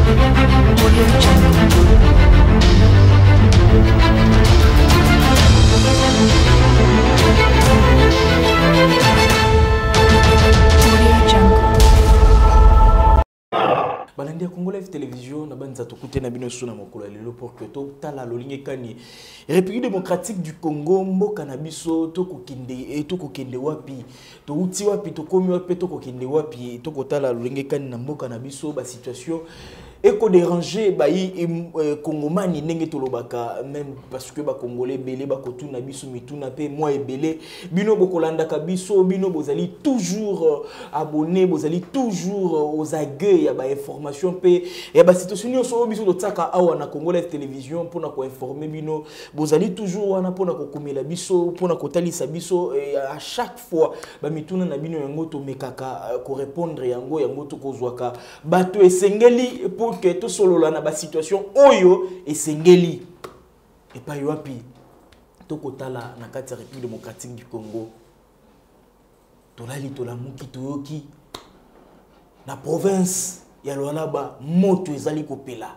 Balandia Congo Live Télévision, na banza tokute na bino suna mokolo lelo pour que to tala lolinge kani République démocratique du Congo mboka na biso to kokende wapi to uti wapi to komi wapi to kokende wapi to kotala lolinge kani na mboka na biso ba situation eko déranger bayi Congomani ndenge tolobaka même parce que ba Congolais belé ba kotuna biso mituna pe moi ebelé bino bokolanda ka biso bino bozali toujours abonné bozali toujours aux aguets ya ba information pe ya ba situation nyonso biso totaka awa na Congo Live Télévision pour na ko informer bino bozali toujours wana pour na ko komela biso pour na ko talisa biso à chaque fois ba mituna na bino yango to mekaka ko répondre yango to kozwaka bato esengeli pour que tout solola na ba situation oyo esengeli et pas yoapi to kotala na kati ya République démocratique du Congo tolali tolamuki toyoki na province ya Lualaba moto ezali kopela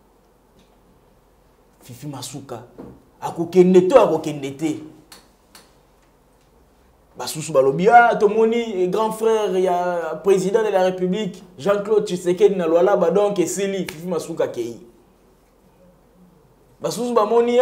Fifi Masuka akokende to akokende te basusu balobi tomoni grand frère ya président de la République Jean-Claude Tshisekedi na Lualaba donc esili Fifi Masuka kei basusu bamoni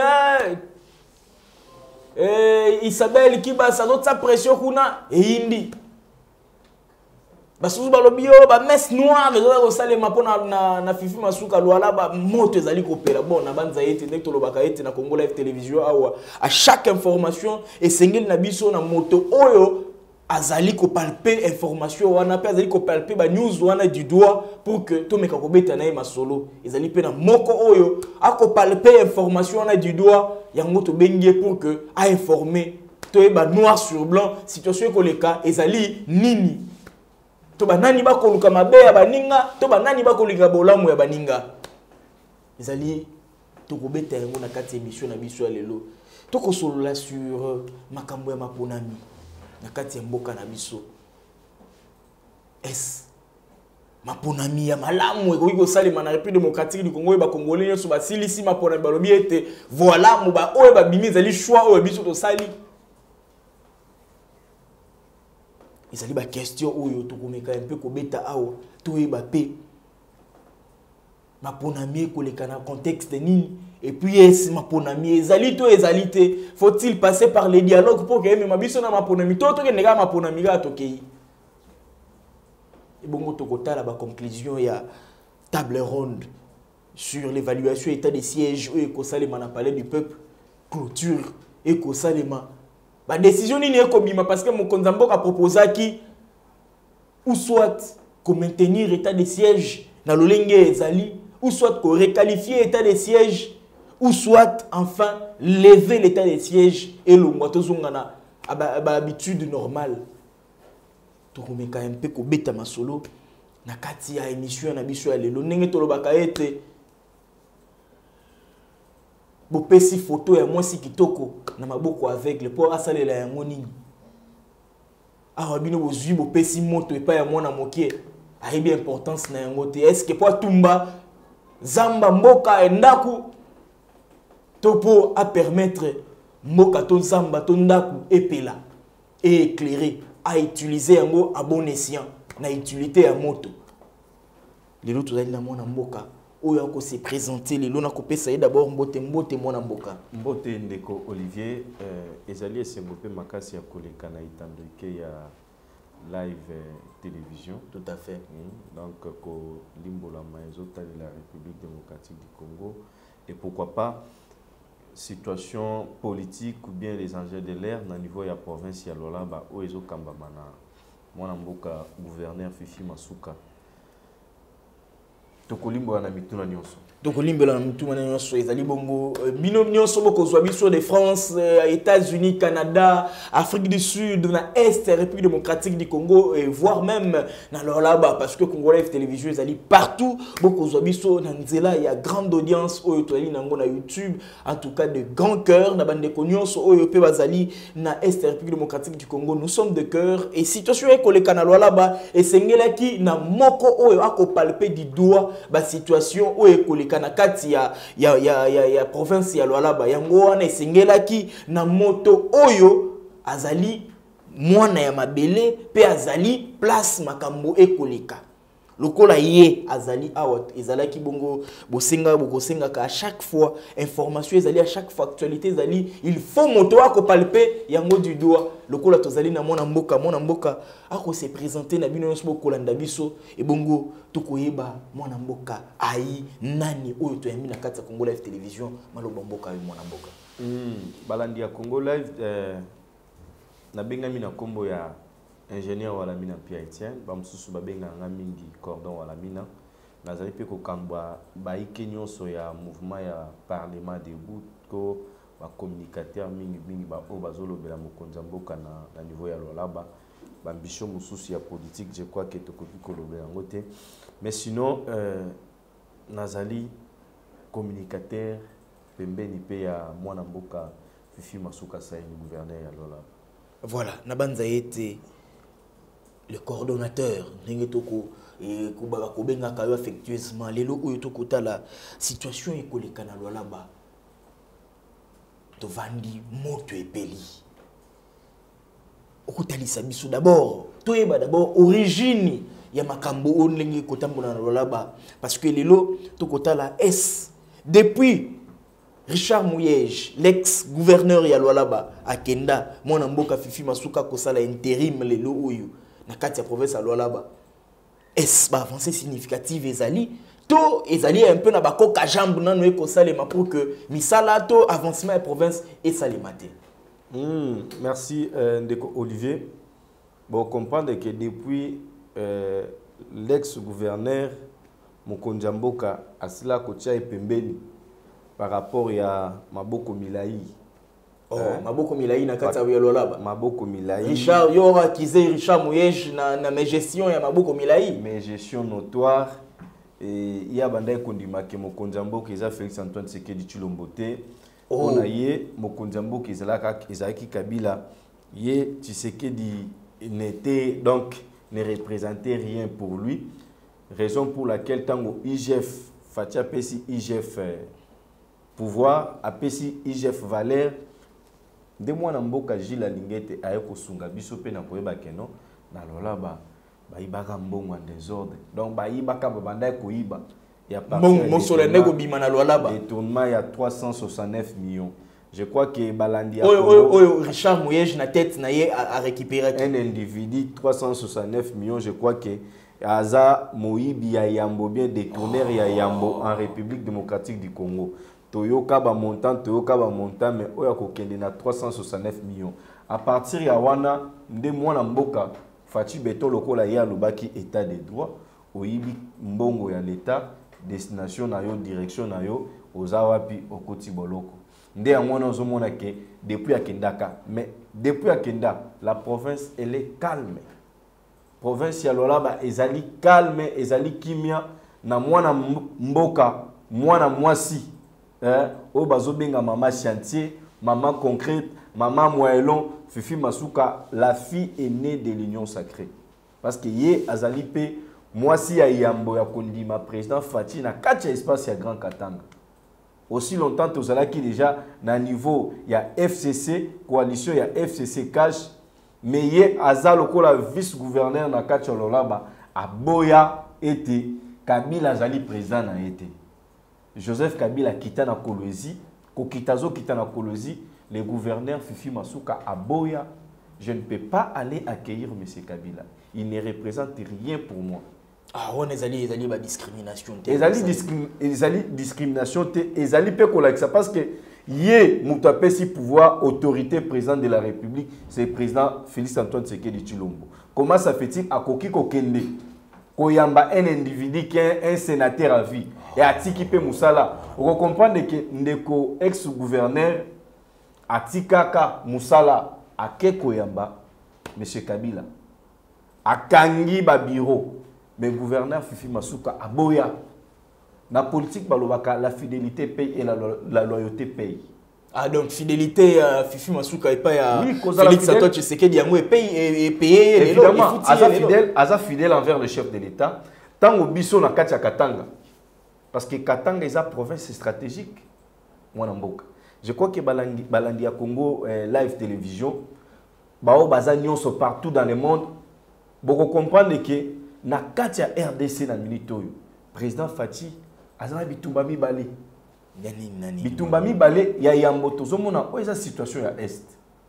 Isabelle Kibasa sa pression kuna eindi basusu balobi ba messe noire ezo kosalema pona na Fifi Masuka Lualaba moto ezali kopela bon na banza ete ndeko tolobaka ete na Congo Live Télévision awa à chaque information esengeli na biso na moto oyo azali ko palper information wana pe azali ko palper ba news wana du doigt pour que to meka ko beta na masolo ezali pe na moko oyo ako palper information wana du doigt yango to bengie pour que a informer to ba noir sur blanc situation ko leka ezali nini to banani bakoluka mabe ya baninga to banani bakolinga bolamu ya baninga ezali to ko beta yango na kati émission na biso lelo to ko solola sur makambo ya maponami na kati ya mboka na biso maponami ya malamu ekoki kosalema na République démocratique du Congo ba Congolais nyonso basilisi maponami balobi ete voilà mo ba oyo babimi ezali choix oyo biso tosali ezali ba question oyo tokomeka un peu kobeta awa toyeba pe maponami koleka na contexte nini et puis maponami ezali to ezalité faut-il passer par les dialogues pour que même biso na maponami to ke nega maponami ga tokei bongo tokotala ba conclusion ya table ronde sur l'évaluation état des sièges et kosalema na palais du peuple clôture et kosalema ba décision nini ekobima parce que mokonza mboka proposaki ou soit ko maintenir état des sièges na lolenge ezali ou soit ko requalifier état des sièges ou soit enfin lever l'état des sièges et le moitozongana à habitude normale. To komeka un peu ko beta masolo na kati ya émission na biso ya lelo ndenge tolobaka ete bopesi photo ya mwasi kitoko na maboko aveugle pour asalela yango nini awa bino bozwi bopesi moto epa ya mwana mokie ayebi importance na yango te est-ce que pour tumba zamba mboka endaku topo à permettre mboka to zamba to ndaku epela et éclairer à utiliser yango à bon escient na utilité ya moto lelo tozali na mwana mboka oyo ko se présenter lelo na kopesa d'abord mbote mwana mboka mbote ndeko Olivier ezali esengope makasi ya koleka na itandoke ya live télévision tout à fait donc ko limbola maezo tali la République démocratique du Congo et pourquoi pas situation politique ou bien les enjeux de l'air na niveau ya province ya Lualaba o ezo kambama na mwana mboka gouverneur Fifi Masuka tokolimbo na mituna nyonso tokolimbo na mituna nyonso ezali bongo bino nyonso bokozwa biso de France États-Unis Canada Afrique du Sud na Est République démocratique du Congo et voire même na Lualaba parce que Congo Live Télévision ezali partout bokozwa biso na nzela ya grande audience oyo toali nango na YouTube en tout cas de grand cœur na bande nyonso oyo pe bazali na Est République démocratique du Congo nous sommes de cœur et situation ekoleka na Lualaba esengelaki na moko oyo akopalper du doigt ba situation o ekoleka na kati ya province ya Lualaba yango wana esengelaki na moto oyo azali mwana ya mabele pe azali place makambo ekoleka lokola ye azali awa ezalaki bongo bokosenga ka à chaque fois information ezali à chaque fois actualité ezali il faut moto ako palper yango du doigt lokola tozali na mwana mboka ako se présenter na bino nyonso bokolanda biso e bongo tokoyeba mwana mboka ai nani oyo toyambi na kati ya Congo Live Télévision maloba mboka ayi mwana mboka balandi ya Congo Live na bengami na kombo ya ingénieur wala mina Pierre Etienne bamsusu babenga mingi cordon wala mina nazali pe ko kambwa baike nyonso ya mouvement ya parlement debout ko ba communicateur mingi ba o bazolobela mokonzi mboka na niveau ya Lualaba bambition mususu ya politique je crois que tokoki kolobela ngote mais sinon nazali communicateur pembeni pe ya mwana mboka Fifi Masuka Saini gouverneur ya Lualaba. Voilà, nabanza été le coordonnateur Nengetoko et Kubaka Kobenga Kayo affectueusement lelo oyo tokota la situation ekoleka na Lualaba tovandi moto epeli okutalisa biso d'abord toyeba d'abord origine ya makambo onenge kotambola na Lualaba parce que lelo tokota la S depuis Richard Mouyej, l'ex-gouverneur ya Lualaba akenda mwana mboka Fifi Masuka kosala intérim lelo oyo na kati ya province ya Lualaba est ba avancée significative ezali to ezali un peu na bakoka jambe nano ekosalema pour que misala to avancement ya province esalemate. Merci Ndeko Olivier. Bon comprendre que depuis l'ex-gouverneur Mokonzi Mboka asila kotia epembeni par rapport à Maboko Milai. Maboko Milai na kati ya Lualaba. Maboko Milai. Richard Yora kize Richard Mouyej na mes gestion ya Maboko Milai. Mes gestion notoire et il y a bandai kondima ke Mokonzi Mboka eza Félix Antoine Tshisekedi Tshilombo te. On a ye Mokonzi Mboka ezalaki Kabila ye Tshisekedi n'était donc ne représentait rien pour lui. Raison pour laquelle tango IGF Fatia Pesi IGF pouvoir apesi IGF Valère de moi na mboka Gilles Alingete ayeko sunga biso pe na koyeba keno na Lualaba baibaka mbongo en désordre donc baibaka babanda koyiba ya bima na Lualaba détournement ya 369 millions. Je crois que balandi Richard Mouyej na tête na ye a récupéré un individu 369 millions. Je crois que Aza Moïbi ya Yambo bien détourneur ya Yambo en République démocratique du Congo. Toyoka ba montant, mais oya kokende na 369 millions. À partir ya wana nde mwana mboka Fachi Beto lokola ya lobaki état de droit, oyibi mbongo ya l'état, destination na yo, direction na yo, ozawapi okoti boloko. Nde ya mwana ozomona ke depuis akendaka, mais depuis akenda, la province elle est calme. Province ya Lualaba ezali calme, ezali kimia na mwana mboka, mwana mwasi. O bazo benga maman chantier, maman concrète, maman moellon, Fifi Masuka, la fille aînée de l'Union sacrée. Parce que yé azali pe mwasi ya Yambo ya kondima président Fati na katia espace ya Grand Katanga. Aussi longtemps tozalaki déjà na niveau ya FCC, coalition ya FCC cash, mais yé azalo ko la vice-gouverneur na katia Lualaba aboya ete Kabila azali président na ete. Joseph Kabila quitta na Kolwezi, Kokitazo quitta na Kolwezi, le gouverneur Fifi Masuka à Boya. Je ne peux pas aller accueillir M. Kabila. Il ne représente rien pour moi. Ah, on est allé ba discrimination. Ezali discrimination te, ezali pe kolakisa parce que yé moutapesi pouvoir autorité président de la République, c'est le président Félix Antoine Tshisekedi Tshilombo. Comment ça fait-il à Koki Kokende? Koyamba un individu qui est un sénateur à vie et Atiki pe Moussala. On comprend que ndeko ex-gouverneur Atikaka Moussala ake Koyamba M. Kabila akangi ba bureau mais gouverneur Fifi Masuka aboya na politique balobaka la fidélité paye et la loyauté paye. Ah donc fidélité Fifi Masuka et pas à Félix Antoine Tshisekedi yango et payé évidemment aza fidèle envers le chef de l'État tant au biso na kati ya Katanga Parce que Katanga est une province stratégique. Je crois que Balandi à Congo Live Télévision, Bao Bazanion sont partout dans le monde. Vous comprenez que na Katia RDC na milito président Fati azana bitumba mibale. Bitumba mibale ya yamboto zomona oza situation ya est.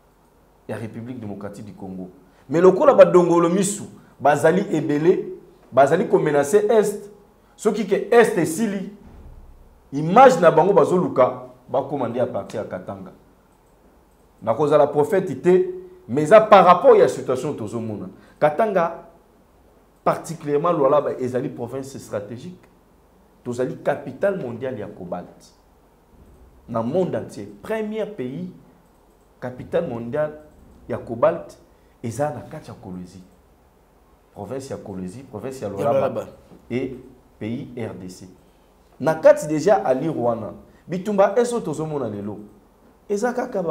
Ya République démocratique du Congo. Mais lokola badongolo misu bazali ebele bazali ko menacer est. Ce qui est est et sili image na bango bazoluka ba commander à partir à Katanga. Na cause la prophète était mais ça par rapport à la situation tozomona. Katanga particulièrement Lualaba ezali province stratégique. Tozali capitale mondiale ya cobalt. Dans le monde entier, premier pays capitale mondiale ya cobalt ezali na kati ya Kolwezi. Province ya Kolwezi, province ya Lualaba et pays RDC. Na kati déjà ali Rwanda. Bitumba eso tozomona lelo. Ezaka ka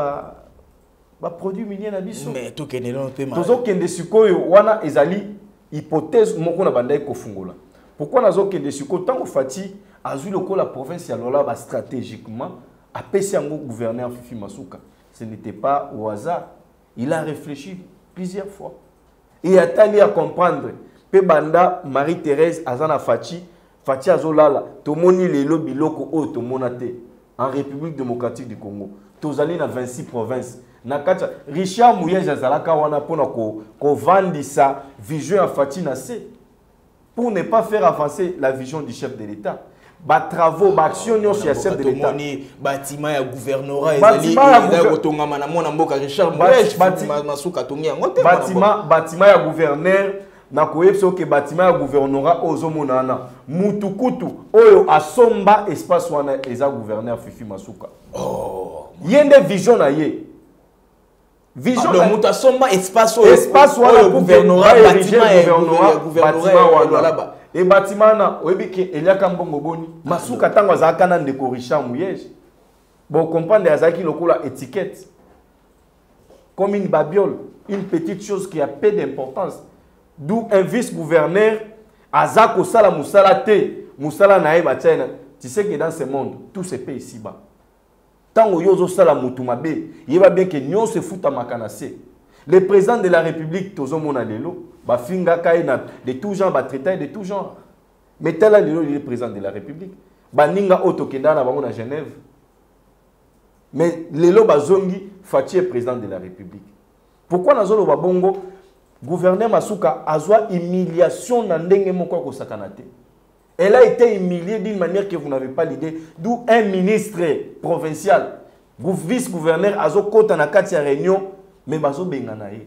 ba produit minier na biso. Mais to kende non pe mal. Tozo kende sikoyo wana ezali hypothèse moko na bandai ko fungola. Pourquoi nazo kende sikoyo tango Fati azui loko la province ya Lualaba stratégiquement a pesi yango gouverneur Fifi Masuka. Ce n'était pas au hasard. Il a réfléchi plusieurs fois. Et a tali à comprendre pe banda Marie-Thérèse azana Fati Fati azolala tomoni lelo biloko o tomonate en République démocratique du Congo. Tozali na 26 provinces. Nakacha Richard Mouyej azalaka wana pona ko vandisa vision ya Fati na se pour ne pas faire avancer la vision du chef de l'État. Ba travaux, ba action sur le chef de l'État. Bâtiment ya gouvernorat ezali ya kotongama na mona mboka Richard Mouyej Masuka tongia ngote. Bâtiment ya gouverneur na koyebso ke bâtiment ya gouvernorat ozomonana mutukutu oyo asomba espace wana eza gouverneur Fifi Masuka. Oh, yende vision na ye. Vision le muta somba espace wana gouvernorat bâtiment wana et bâtiment na oyebike eliaka mbongo boni Masuka tango azaka na ndeko Richard Mouyej. Bon comprendre azaki lokola étiquette comme une babiole, une petite chose qui a peu d'importance. D'où un vice-gouverneur azako sala musala te musala nae batiana. Tu sais que dans ce monde tout se paye ici-bas. Tant que yozo sala mutumabe, il va bien que nyon se fout à makanase. Le président de la République tozo mona lelo, ba finga kaina de tout genre, ba traiter de tout genre. Mais tel lelo il est président de la République. Ba ninga auto kenda na bango na Genève. Mais lelo ba zongi Fati est président de la République. Pourquoi nazolo ba bongo gouverneur Masuka azwa humiliation na ndenge moko ko sakanate. Elle a été humiliée d'une manière que vous n'avez pas l'idée. D'où un ministre provincial, vice-gouverneur, azo kota na kati ya réunion, mais bazo benganaye.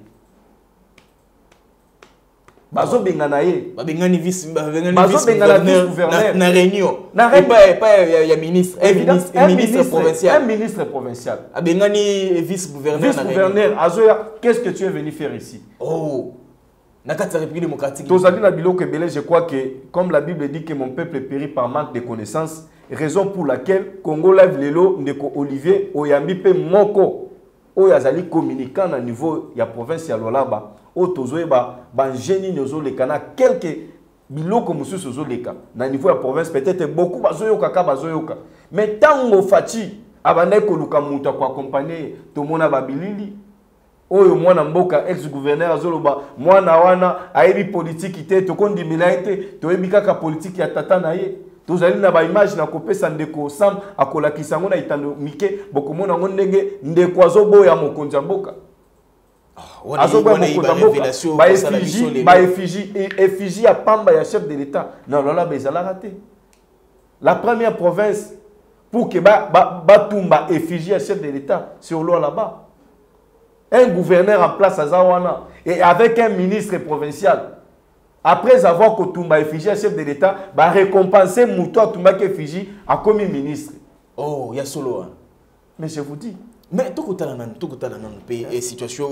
Bazo benganaye. Bengani vice-gouverneur na réunion. Pas ya ministre, un ministre provincial. Un ministre provincial. Bengani vice-gouverneur. Vice-gouverneur, azo qu'est-ce que tu es venu faire ici? Oh. La République démocratique. Je crois que, comme la Bible dit que mon peuple périt par manque de connaissances, raison pour laquelle Congo Live Lelo, Ndeko Olivier, Oyambi Pe Moko, Oyazali communicant à niveau de la province de Lualaba, Otozoeba, Banjeni Nozoleka, na quelques biloko musu Sozoleka, na niveau de la province, peut-être beaucoup Bazoyoka, Bazoyoka. Mais tant que Fati, Abaneko Lukamuta pour accompagner Tomona Babilili, oyo mwana mboka ex-gouverneur azoloba mwana wana ayebi politique ite tokondimela ete toyebi kaka politique ya tata na ye tozali na ba image na kopesa ndeko Sam akolakisa ngo na itando mike bokomona ngo ndenge ndeko azoboya mokonzi mboka azoboya mokonzi mboka ba effigie ya pamba ya chef de l'État na lola bezala raté la première province pour que batumba effigie ya chef de l'État sur l'eau là-bas. Un gouverneur en place à Zawana et avec un ministre provincial. Après avoir Kotumba effigie un chef de l'État, va récompenser Moutoua Toumba qui effigie à comme ministre. Oh, il y a solo. Mais je vous dis. Mais tout le pays situation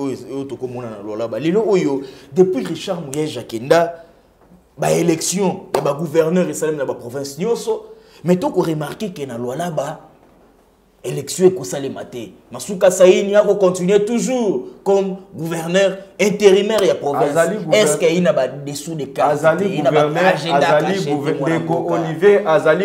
depuis Richard Mouyej Akenda, élection, il gouverneur et salem dans la province. Mais tu as remarqué que dans Lualaba, élection et ça les maté. Masuka Saini a continué toujours comme gouverneur intérimaire de la province. Est-ce qu'il y a des dessous de cartes? Azali gouverneur, Olivier Azali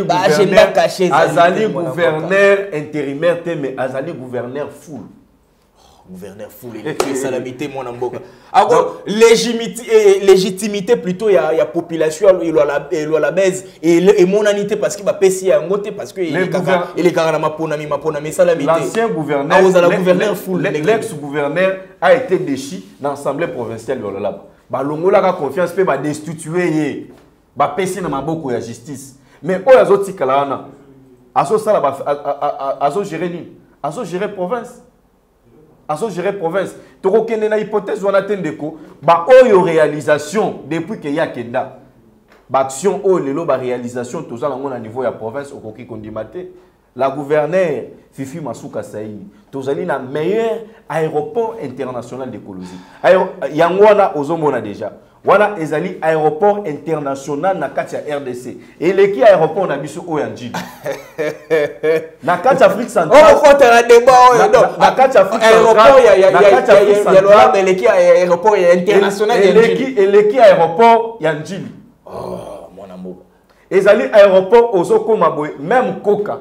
gouverneur intérimaire, mais Azali gouverneur full. Gouverneur full, il salamité mon amboka. Alors légitimité plutôt il y a population il a la baise et monanité parce qu'il va payer un côté parce que il est carrément ma salamité. L'ancien gouverneur full, l'ex-gouverneur a été déchu dans l'Assemblée provinciale de l'Olaba. Ba longola ka confiance pe ba destituer ba pesi na maboko ya justice. Mais o yazo tikala na aso sala ba aso gérer ni aso gérer province. Aso gérer province. Toko kende na hypothèse wana tendeko ba oyo réalisation depuis que ya kenda. Ba action o lelo ba réalisation to za na niveau ya province okoki kondimate. La gouverneure Fifi Masuka Saini, tozali na meilleur aéroport international d'écologie. Yangwana ozomona déjà. Wana ezali aéroport international na kati ya RDC. Et leki aéroport na biso oyanji. Na kati Afrique centrale. Oh, faut un débat. Na kati Afrique centrale. Aéroport ya leki aéroport international et leki aéroport yanjili. Oh, mon amour. Ezali aéroport ozokoma boy même Coca.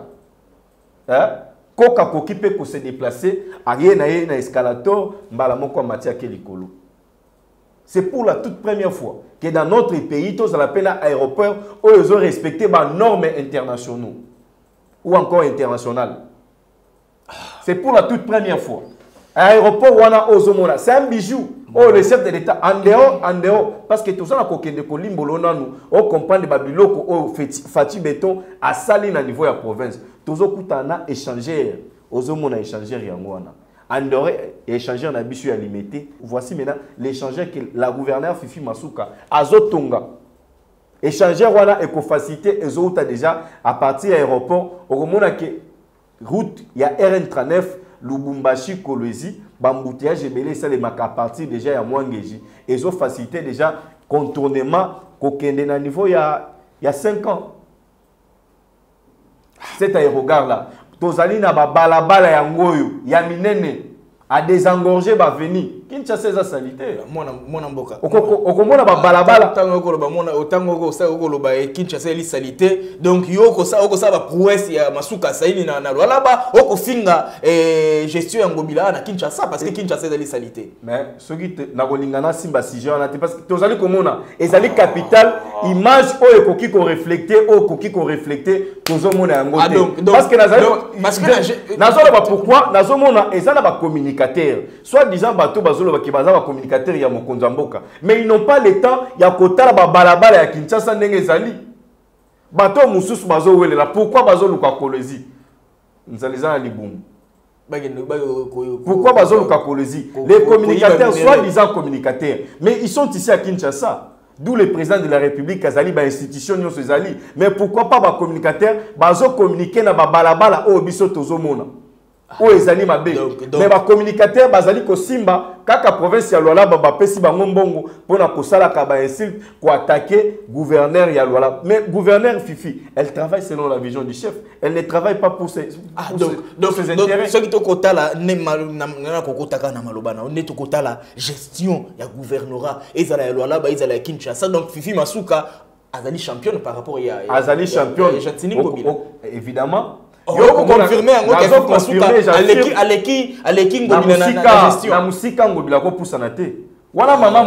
Koka koki pe ko se déplacer arié na escalator mbala moko matia kelikolo. C'est pour la toute première fois que dans notre pays tous à la peine aéroport où ils ont respecté les normes internationales ou encore internationales. C'est pour la toute première fois. Aéroport wana ozomona, c'est un bijou. Oh, le chef de l'État en dehors parce que tout ça na kokende ko limbolo nanu on comprend de babiloko o fati béton à sali na niveau ya province. Tozo kutana échanger ozomona échanger yango wana. En dehors échanger na bisu ya limité. Voici maintenant l'échanger que la gouverneure Fifi Masuka azotonga. Échanger wana eko facilité ezouta déjà à partir de l'aéroport okomona que route ya RN39 Lubumbashi Kolwezi bambouteillage ebele ça les marques à partir déjà ya Mwangeji et ont facilité déjà contournement kokende na niveau il y a 5 ans. Cet aérogare là tozali na ba balabala ya ngoyo ya minene à désengorger ba venir Kinshasa eza salité mona mboka okomona ba balabala tango ko ba mona otango ko sa ko ba Kinshasa eli salité donc yo ko sa ba prouesse ya Masuka Saini na lwala ba okofinga gestion ya ngobila na Kinshasa parce que Kinshasa eli salité mais soki na kolingana simba sujet on a parce que tozali komona ezali capitale image o ekoki ko reflecter tozomona yango te parce que nazali parce que nazola ba pourquoi nazomona ezala ba communicateur soit disant bato qui bazaba communicateur ya mokonza mboka mais ils n'ont pas le temps ya kotala ba balabala ya Kinshasa ndenge ezali bato mususu bazo welela pourquoi bazo luka kolezi nzaliza na libumu pourquoi bazo luka kolezi les communicateurs soit disant communicateurs mais ils sont ici à Kinshasa d'où le président de la République Azali ba institution nyonso ezali mais pourquoi pas ba communicateurs bazo communiquer na ba balabala o biso tozomona o ezali mabe mais ba communicateur bazali ko simba kaka province ya Luala ba pesi bango mbongo pona ko sala ka ba insulte ko attaquer gouverneur ya Luala mais gouverneur Fifi elle travaille selon la vision du chef elle ne travaille pas pour ses intérêts ce qui to kota la na kokota kana malobana on est to kota la gestion ya gouvernorat ezala ya Luala ba ezala ya Kinshasa donc Fifi Masuka azali championne par rapport ya azali championne évidemment. Yo confirmer ngo Masuka aleki ngobila na gestion na musika ngobila ko pusana te wana mama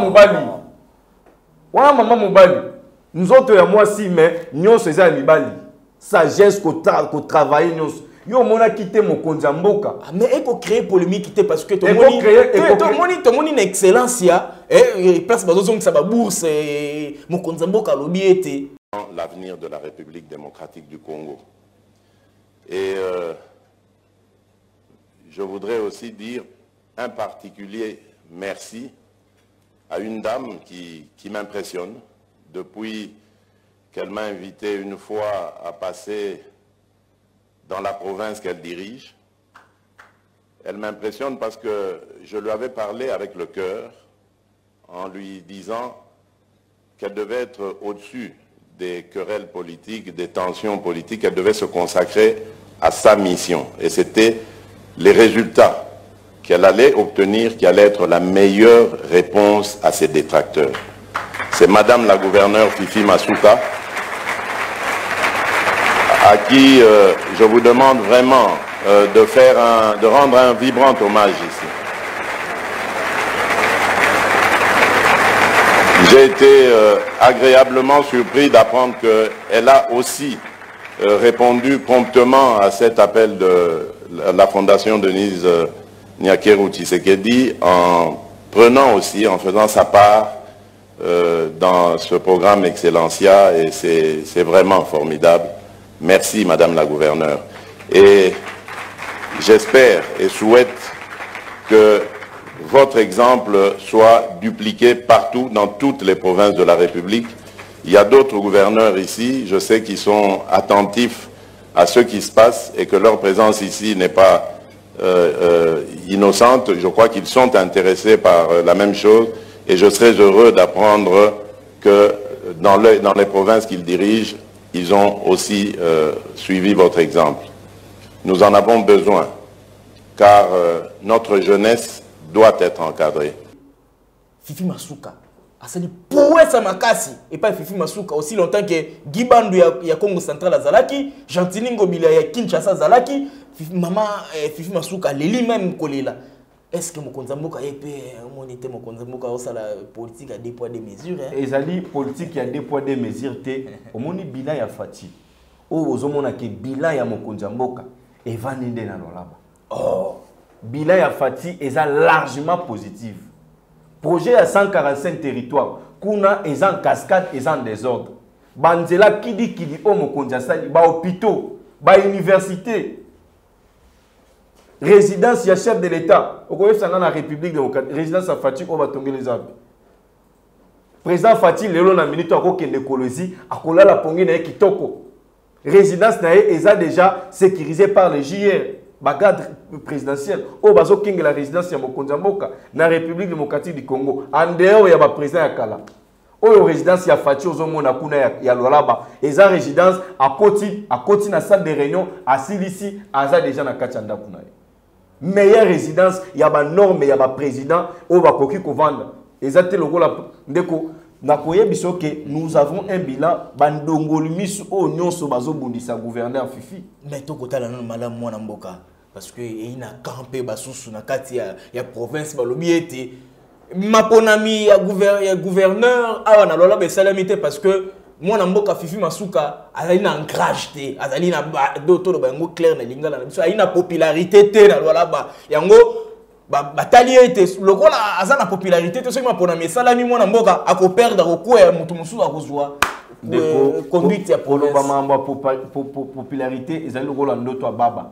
mobali nzoto ya mwasi mais nyonso eza mibali sagesse ko travailler nyonso yo mona kité mokonzi mboka mais eko créer polémique te parce que to moni une excellence ya place bazozong sa ba bourse mokonzi mboka lobi ete l'avenir de la République démocratique du Congo. Et je voudrais aussi dire un particulier merci à une dame qui m'impressionne depuis qu'elle m'a invité une fois à passer dans la province qu'elle dirige. Elle m'impressionne parce que je lui avais parlé avec le cœur en lui disant qu'elle devait être au-dessus des querelles politiques, des tensions politiques, elle devait se consacrer à sa mission. Et c'était les résultats qu'elle allait obtenir qui allaient être la meilleure réponse à ses détracteurs. C'est Madame la gouverneure Fifi Masuka à qui je vous demande vraiment de rendre un vibrant hommage ici. J'ai été agréablement surpris d'apprendre qu'elle a aussi répondu promptement à cet appel de la Fondation Denise Nyakeru Tshisekedi en prenant aussi, en faisant sa part dans ce programme Excellencia, et c'est vraiment formidable. Merci Madame la gouverneure. Et j'espère et souhaite que votre exemple soit dupliqué partout dans toutes les provinces de la République. Il y a d'autres gouverneurs ici, je sais qu'ils sont attentifs à ce qui se passe et que leur présence ici n'est pas innocente. Je crois qu'ils sont intéressés par la même chose et je serais heureux d'apprendre que dans les provinces qu'ils dirigent, ils ont aussi suivi votre exemple. Nous en avons besoin car notre jeunesse doit être encadrée. Fifi Masuka, asali prouesse makasi et pas Fifi Masuka aussi longtemps que Gibandu ya Congo Central azalaki, Gentini Ngobila ya Kinshasa azalaki, maman Fifi Masuka leli même kolela. Est-ce que Mokonza Mboka épée monité Mokonza Mboka aussi la politique à deux poids deux mesures hein? Ezali politique à deux poids deux mesures té omoni bila ya Fati. O ozomona ke bila ya Mokonza Mboka et vaninde na lolaba. Oh, bila ya Fati est largement positif. Projet à 145 territoires. Kuna est en cascade et en désordre. Banzela kidi o Mokonza sali ba hôpitaux, ba université. Résidence, il y a chef de l'État. Au Koye dans la République démocratique. Résidence à Fati, on va tomber les arbres. Président Fati, l'élo na minute à Koke Nekolosi, à Kola la Pongi na Kitoko. Résidence na est déjà sécurisée par les JR. Bagade présidentiel. Au Bazo King la résidence ya Mokonza Mboka na République démocratique du Congo. En dehors, il y a ba président ya Kala. Au résidence ya Fati au Zomona Kuna ya Lolaba. Eza résidence à Koti na salle de réunion à Silisi, Aza déjà na Kachanda Kuna. Meilleure résidence, il y a des normes, il y a des présidents, on va coquiller qu'on vende. Exactement le rôle ndeko nakoye biso que nous avons un bilan bandongolimis au nyon so bazo bundisa gouverneur Fifi. Mais to kota la non malam mwana mboka parce que il a campé basusu na kati ya province balobi ete maponami ya gouverneur awa na lola be salamité parce que mwana mboka Fifi Masuka azali na ancrage te azali na doto lo bango clair na lingala na biso ayina popularité te na lola ba yango batali ete lokola azana popularité te so mapona mesalami mwana mboka ako perdre ko ya mutu musu akozwa conduite ya polo ba mamba popularité ezali lokola ndoto baba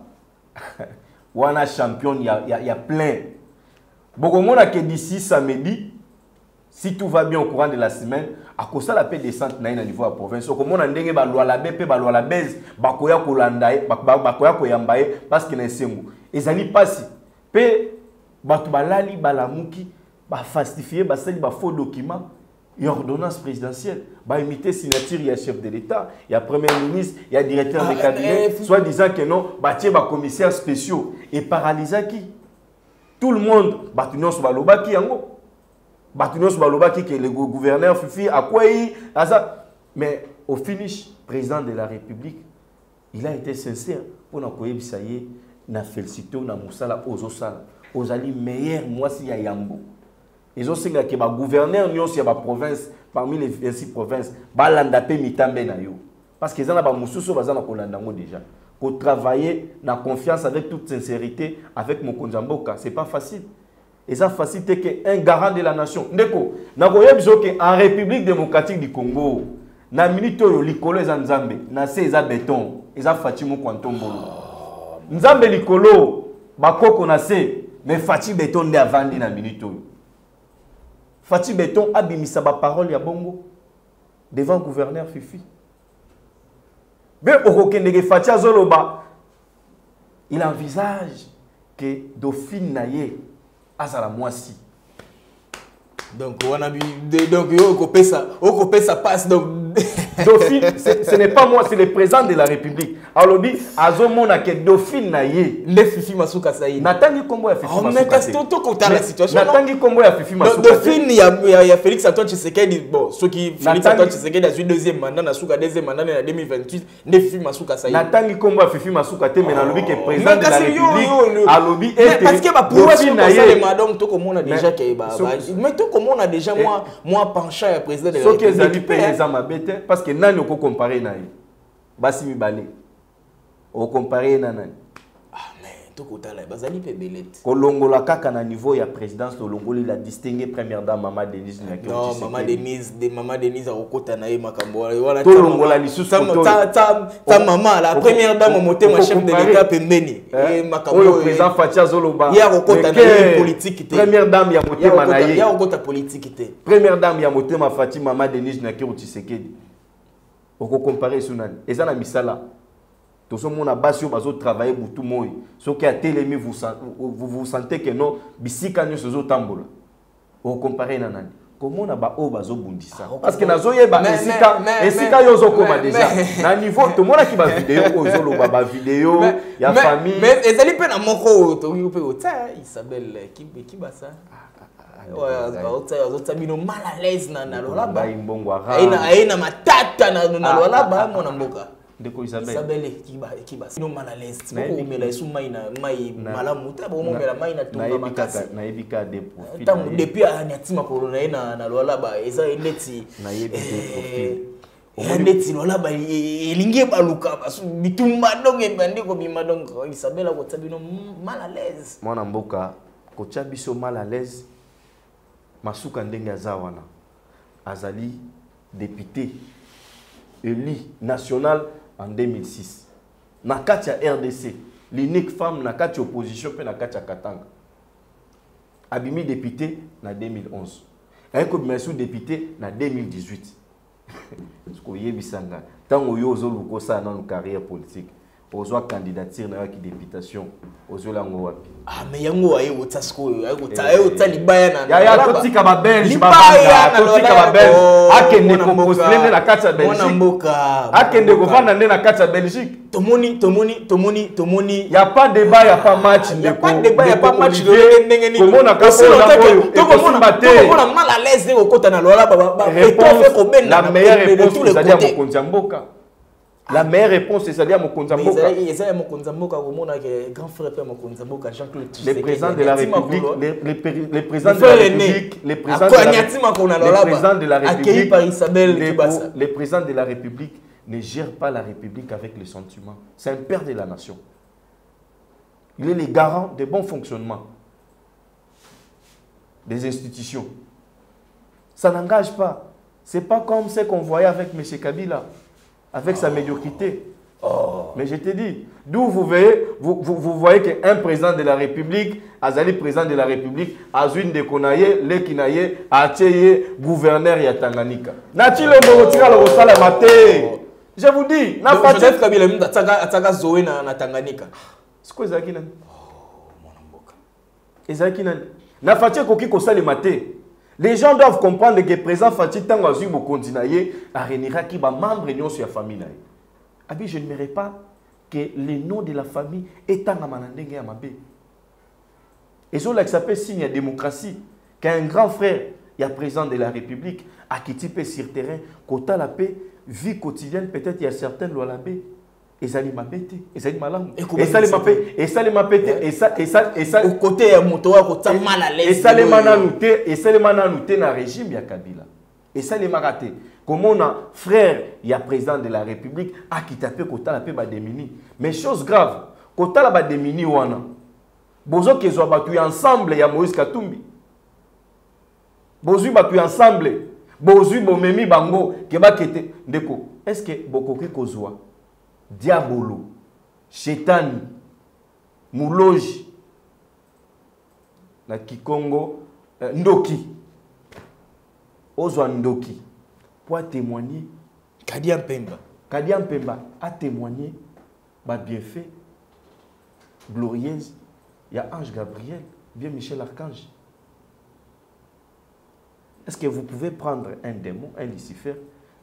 wana champion ya plein boko mona que d'ici samedi si tout va bien au courant de la semaine, à cause de la paix descente na niveau de la province, comme on a ndenge ba loi la BP, ba loi la base, bakoya kolandaye, bakoya koyambaye parce que na sengu. Ezali pasi. Pe batu balali balamuki, ba falsifier, ba sali ba faux documents, et ordonnance présidentielle, ba imiter signature, il y a chef de l'État, il y a premier ministre, il y a directeur de cabinet, soit disant que non, ba tie ba commissaires spéciaux et paralysa qui tout le monde, ba tunyo so baloba ki yango. Batunos Balobaki que le gouverneur Fifi a quoi mais au finish, président de la République, il a été sincère pour nous koyebi ça y est, na félicité na musala ozosala, ozali meilleur moi si ya yambo. Ils ont singa que ba gouverneur nyos ya ba province parmi les 26 provinces, ba landa pe mitambe na yo. Parce que zana ba mususu bazana kolanda ngo déjà. Pour travailler na confiance avec toute sincérité avec Mokonza Mboka, c'est pas facile. Et ça facilite qu'un garant de la nation. Ndeko, en République démocratique du Congo, na minito likolo eza nzambe, na se eza béton, eza Fatima Kwantombolo. Nzambe likolo, bakoko na se, mais Fatima béton nde avandi na minito. Fatima béton abimisa ba parole ya bongo devant gouverneur Fifi. Mais okokendeke Fatima zoloba, il envisage que Dauphine naye azala mwasi. Donc on a donc yo ko pesa passe donc Dauphine, ce n'est pas moi, c'est le président de la République. Alors, azomona que Dauphine na ye. Le Fifi Masuka Saïd. Natangi Kombo ya Fifi Masuka. Mais qu'est-ce que tu la situation? Natangi Kombo ya Fifi Masuka. Dauphine, il y a Félix Antoine Tshisekedi. Bon, ceux qui Félix Antoine Tshisekedi a eu deuxième mandat, na suka deuxième mandat en 2028, le Fifi Masuka Saïd. Natangi Kombo ya Fifi Masuka te, mais na lobi que président de la République a lobby et parce que ba Dauphine na ye. Madame to comme on a déjà que mais to comme on a déjà moi penchant à président de la République. Ce qui est les amabete parce que nani oko comparer na ye. Basi mibale. O comparer na nani. Kolongola kaka na niveau ya présidence Longoli la distingué première dame Maman Denise Nyakiro. Non, Maman Denise a okota na ye makambo. Wala Kolongola lisusu ta maman la première dame moté ma chef de l'état pembeni. Makambo le président Fatia Zoloba. Ya okota na politique té. Première dame ya moté manaye. Ya okota politique té. Première dame ya moté ma Fatima Maman Denise Nyakiro Tshisekedi. Oko comparer sunani. Eza na misala. Tout ce monde a basé sur travailler pour tout le monde. Ce qui a télémi, vous sentez que non, bisika nous se tambola. Au comparé na nani. Comment on a ba o bazo bundisa. Parce que na zoye ba esika yozo koma déjà. Na niveau tout le monde qui ba vidéo ozolo ba vidéo, ya famille. Mais ezali pe na moko to pe ota Isabelle qui ba ça. Ouais, bino mal à l'aise na lola ba. Aina matata na lola ba mona mboka. Ndeko Isabelle. Isabelle kiba. Sino mal à l'aise. Boko mela isu mai malamu ta bo mela mai na tumba makasi. Na ebika de profil. Tangu depuis anyatima corona na lola ba eza eleti. Na yebi de profil. Eleti lola ba elingi baluka basu bitumba donge bandiko bimadongo Isabelle ko tabino mal à l'aise. Mwana mboka ko chabiso mal à l'aise. Masuka ndenge azawana. Azali député élu national en 2006. Nakatia RDC, l'unique femme Nakatia opposition pe Nakatia Katanga. Abimi député en 2011. Un commission député en 2018. Ce qu'on y est bisanga. Tant que yo zo luko ça dans une carrière politique. Ozo candidature na ki députation. Ozo lango wapi. Ah mais yango aye otasko aye libaya na. Ya totika ba belge ba banga. Totika ba belge. Akende ko postele na kati ya Belgique. Mwana mboka. Akende ko vanda na kati ya Belgique. Tomoni. Y a pas débat, y a pas match. Y a pas débat, y a pas match. Comment on a mal à l'aise au côté na lola la meilleure réponse c'est-à-dire mon Konzamboka. La meilleure réponse c'est-à-dire mon Konzamboka. Mais mon Konzamboka au monde que grand frère père mon Konzamboka Jean-Claude Tshisekedi. Le président de la République, le président de la République, le président de la République par Isabelle le président de la République ne gère pas la République avec les sentiments. C'est un père de la nation. Il est le garant de bon fonctionnement des institutions. Ça n'engage pas. Ce n'est pas comme ce qu'on voyait avec M. Kabila, avec sa médiocrité. Mais je te dis, d'où vous voyez qu'un président de la République, Azali président de la République, Azwin de Konaye, Le Kinaye, Ateye, gouverneur ya Tanganyika. Nati le Morotira le Rosala Mate. Je vous dis, na Joseph Kabila ataka Zoé na Tanganyika. C'est quoi Zaki nani? Oh, mon amboka. Ezaki nani? Na Fatia koki kosala Mate. Les gens doivent comprendre que président Fatia tango azui bo continaye a renira ki ba membre nyon sur la famille naye. Abi je n'aimerais pas que le nom de la famille est en amanandenge ya mabe. Et ça qui s'appelle signe de démocratie qu'un grand frère, il y a président de la République à qui type sur terrain côté la paix vie quotidienne peut-être il y a certaines lois la paix. Et ça les m'a pété, et ça les m'a langue, et ça les m'a pété, et ça les m'a pété, et ça au côté à motoa côté mal à l'aise, et ça les m'a noté, et ça les m'a noté dans le régime ya Kabila, et ça les m'a raté. Comment on a frère, il y a président de la République à qui tapé côté la paix bademini, mais chose grave, côté la bademini wana, bozo qu'ils ont battu ensemble il y a Moïse Katumbi, bozo battu ensemble, bozo bomemi bango keba kete ndeko, est-ce que bokoki kozwa Diabolo, Chetani, Mouloji, na Kikongo, Ndoki, Ozwa Ndoki, pour témoigner, Kadian Pemba a témoigné, bien fait, glorieuse, il y a Ange Gabriel, bien Michel Archange. Est-ce que vous pouvez prendre un démon, un Lucifer,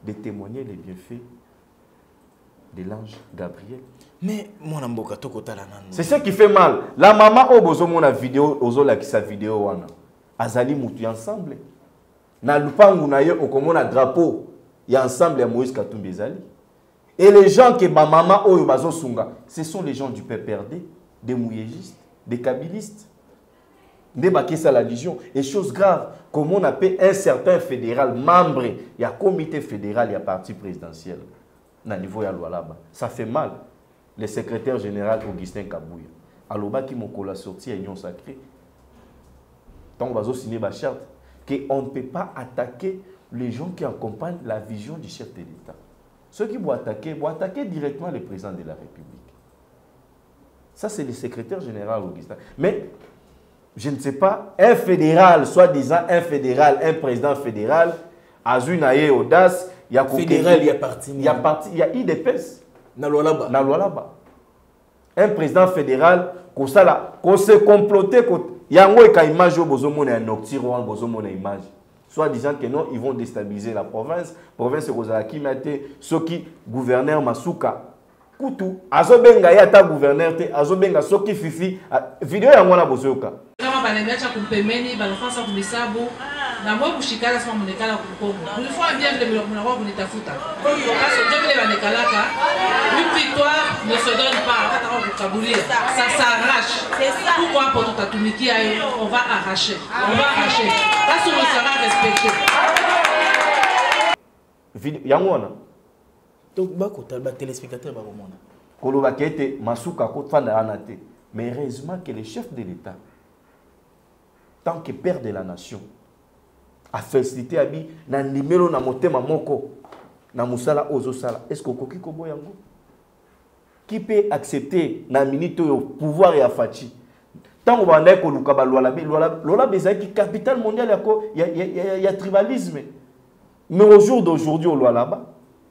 de témoigner les bienfaits de l'ange Gabriel. Mais mon amboka to kota la nan. C'est ça qui fait mal. La maman au bozo mon vidéo, ozo la qui sa vidéo wana. Azali mutu ensemble. Na lupangu na yo okomona drapeau. Ya ensemble ya Moïse Katumbi ezali. Et les gens que ma maman oyo bazo sunga, ce sont les gens du PPRD, des mouillégistes, des kabylistes. Des bakisa la légion. Et chose grave, comme on appelle un certain fédéral, membre, il y a comité fédéral, il y a parti présidentiel. Na niveau ya Lualaba. Ça fait mal. Le secrétaire général Augustin Kabouya. Aloba qui m'a sorti à Union Sacrée. Tant qu'on va signer ma charte, qu'on ne peut pas attaquer les gens qui accompagnent la vision du chef de l'État. Ceux qui vont attaquer directement le président de la République. Ça, c'est le secrétaire général Augustin. Mais, je ne sais pas, un fédéral, soi-disant un fédéral, un président fédéral, Azunaye Audace, il y a fédéral, il y a parti. Il y a IDPS. Na Lualaba. Un président fédéral, qu'on s'est comploté, il y a une image où il y a une image. Soit disant que non, ils vont déstabiliser la province. Province Rosaki Mate, ceux qui gouverneur Masuka. Koutou, Azobenga yata gouverneur te, Azobenga soki fifi, vidéo ya mwana bozoka. Kama balembeacha kumpemeni, balofasa kumisabu, na mwa kushikala sima munekala kukomo. Mulifua bien vile mnakuwa kunitafuta. Kasi ndio vile banekalaka, une victoire ne se donne pas, hata kwa kukabulia. Ça s'arrache. Pourquoi pour tutatumikia on va arracher. On va arracher. Kasi on sera respecté. Yangwana. Donc, les téléspectateurs vont voir. Koloba kete Masuka kotfanda anate. Mais heureusement que le chef de l'État, tant que père de la nation, a félicité Abi, na numéro na motema moko, na musala ozo sala. Est-ce que koki kobo yango? Qui peut accepter na minito yo pouvoir ya fachi? Tant qu'on va aller ko lukaba lola bezaki capitale mondiale ya tribalisme. Mais au jour d'aujourd'hui au Lualaba,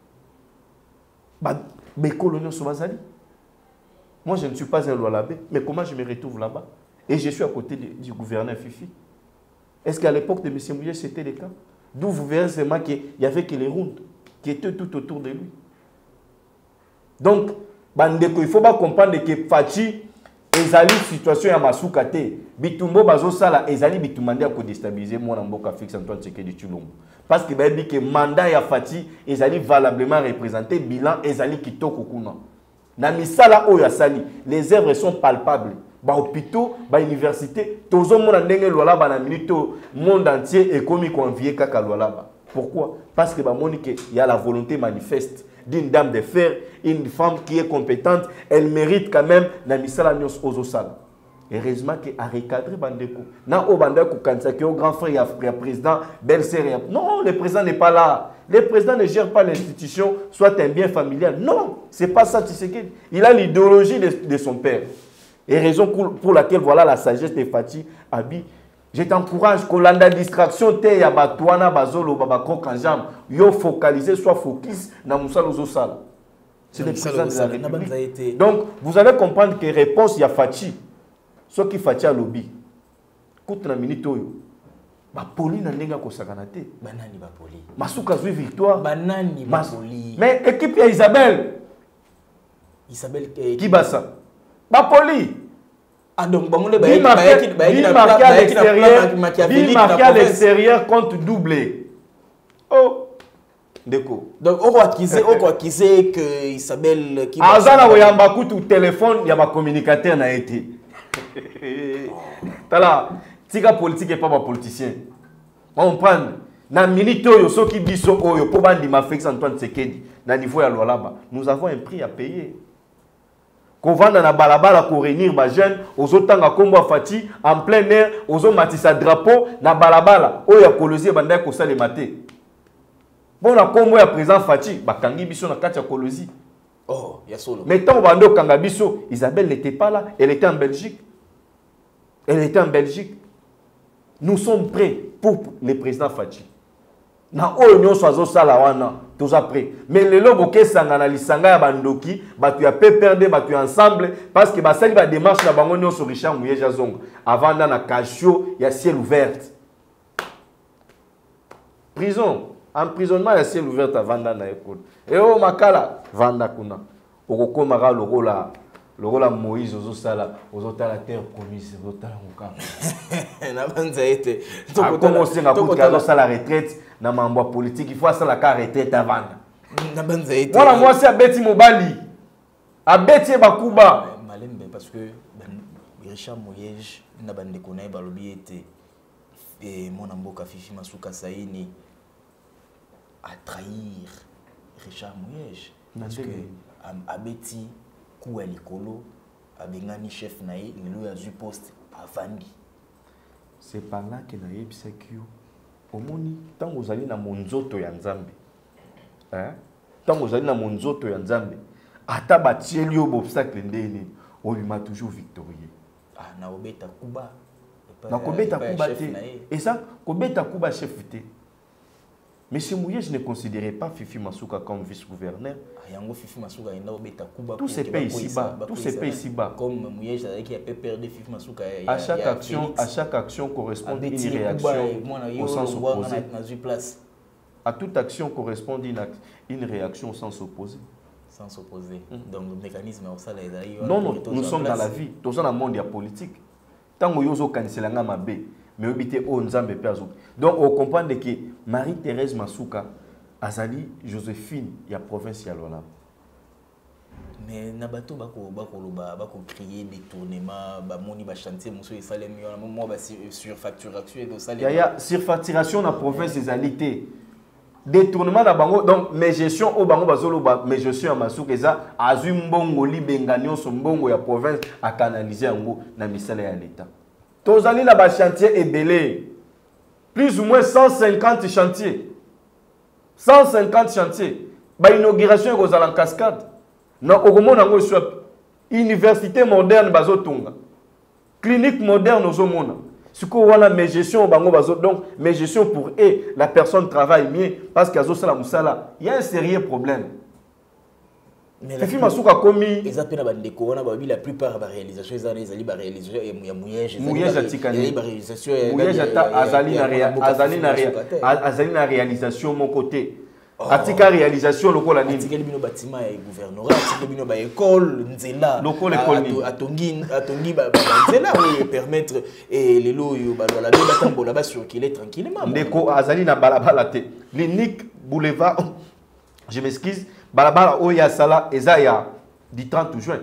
moi, je ne suis pas un Lualabé, mais comment je me retrouve là-bas? Et je suis à côté du gouverneur Fifi. Est-ce qu'à l'époque de M. Mouillet, c'était le cas? D'où vous verrez seulement qu'il n'y avait que les rondes qui étaient tout autour de lui. Donc, il faut pas comprendre que Fachi, ezali situation à Masukate, Bitumbo Bazosala, ezali Bitumande à déstabiliser moi dans Boka Fix Antoine Tshisekedi Tshilombo. Parce que le mandat ya Fati ezali valablement représenté, bilan ezali kitoko kuna. Na misala oyo sali, les œuvres sont palpables. Ba hôpitaux, ba université, tozo mona ndenge Lualaba na minito monde entier est comme convié kaka Lualaba. Pourquoi? Parce que ba monique il y a la volonté manifeste d'une dame de fer, une femme qui est compétente, elle mérite quand même na misala nyos ozosala. Heureusement qu'il a recadré Bandeko. Na o Bandeko quand au grand frère, il y a président, belle-sœur. Non, le président n'est pas là. Le président ne gère pas l'institution, soit un bien familial. Non, c'est pas ça, tu sais qu'il il a l'idéologie de son père. Et raison pour laquelle voilà la sagesse de Fati Abi. Je t'encourage que la distraction te ya batouana bazolo babako kanjam yo focaliser soit focus na musala ozosala. C'est le président de la République. Donc vous allez comprendre que réponse ya Fati. Ce qui fait à lobby, coûte la minute oyo. Ba poli na ndenga ko sakanate. Banani ba poli. Masuka zui victoire. Banani ba poli. Mais équipe ya Isabelle. Isabelle qui basa. Ba poli. Ah donc bangole ba marqué à l'extérieur compte doublé. Oh. Déco. Donc on croit qui sait que Isabelle qui Azana oyamba kutu téléphone ya ba communicateur na été. Tala, tika politique et pas ma politicien. On prend na minute oyo soki biso oyo po bandi ma Félix Antoine Tshisekedi na niveau ya Lualaba. Nous avons un prix à payer. Ko vanda na balabala ko réunir ba jeune ozotanga kombo Fati en plein air ozo matisa drapeau na balabala oyo kolozie banda ko sale maté. Bon na kombo ya président Fati bakangi biso na kati ya kolozie. Oh, il y a solo. Mais tant bando Kangabiso, Isabelle n'était pas là, elle était en Belgique. Elle était en Belgique. Nous sommes prêts pour le président Fati. Na oyo soazo sala wana, tous prêts. Mais le lobo ke sangana lisanga ya bandoki, batu ya PPRD, batu ensemble parce que ba sali ba démarche na bango nyonso Richard Mouyeja Zongo avant na Kashio, il y a ciel ouvert. Prison. emprisonnement ya ciel ouvert à vanda na école et oh makala vanda kuna okokomaka lokola Moïse ozosala ozotala terre promise ozotala mokama na banza ete commencer à coûter la retraite na mambo politique il faut ça la carte retraite avant na banza ete voilà moi c'est abeti mobali abeti bakuba malembe parce que Richard Moyege na bande konaye balobi ete et mon amboka Fifi Masuka Saini a trahir Richard Moyege parce que abeti Kou Elikolo abengani chef naï lelo ya du poste avandi. C'est par là que naïb sekio omoni tango ozali na monzoto ya nzambe tango ozali na monzoto ya nzambe ata batieli yo obstacle ndeni obima toujours victorieux na obeta kuba na kobeta kuba te et ça kobeta kuba chef te. Monsieur Mouye, je ne considérais pas Fifi Masuka comme vice-gouverneur. Fifi Masuka tous ces pays ici-bas, tous ces pays ici-bas. Comme Mouye, qui a perdu Fifi Masuka. À chaque action correspond une réaction au sens opposé. À toute action correspond une réaction au sens opposé. Sans s'opposer. Donc le mécanisme ça non, nous sommes dans la vie, nous sommes dans le monde politique. Tant que nous sommes en mais obité au Nzambe perso. Donc on comprend que Marie-Thérèse Masuka azali Joséphine ya province ya Lola. Mais nabato bako crier détournement ba moni ba chantier monsieur salem moi ba surfacturation et salaire. Il y a surfacturation na province des alités. Détournement na bango donc mes gestion au bango bazolo ba mes gestion ya Masuka eza azui mbongo libenganyo so mbongo ya province a canaliser yango na misala ya l'état. Tozali na ba chantier ebelé. Plus ou moins 150 chantiers. 150 chantiers. Ba inauguration ko zala en cascade. Na okomona ngo swap. Université moderne bazotunga. Clinique moderne ozomona. Siko wana mes gestion bango bazo donc mes gestion pour eux la personne travaille mieux parce qu'azo sala musala. Il y a un sérieux problème. Mais Fifi Masuka komi ezapena bandeko wana babi la plupart ba réalisation ezali ba réalisation ya Mouyege atikani ba réalisation Mouyege azali na réalisation mon côté atika réalisation lokola nini atika bino bâtiment ya gouvernorat atika bino ba école nzela lokola école ni atongi ba nzela oui permettre lelo yo ba la batambola ba circuler tranquillement ndeko azali na balabala te l'unique boulevard je m'excuse balabala oya sala ezaya du 30 juin.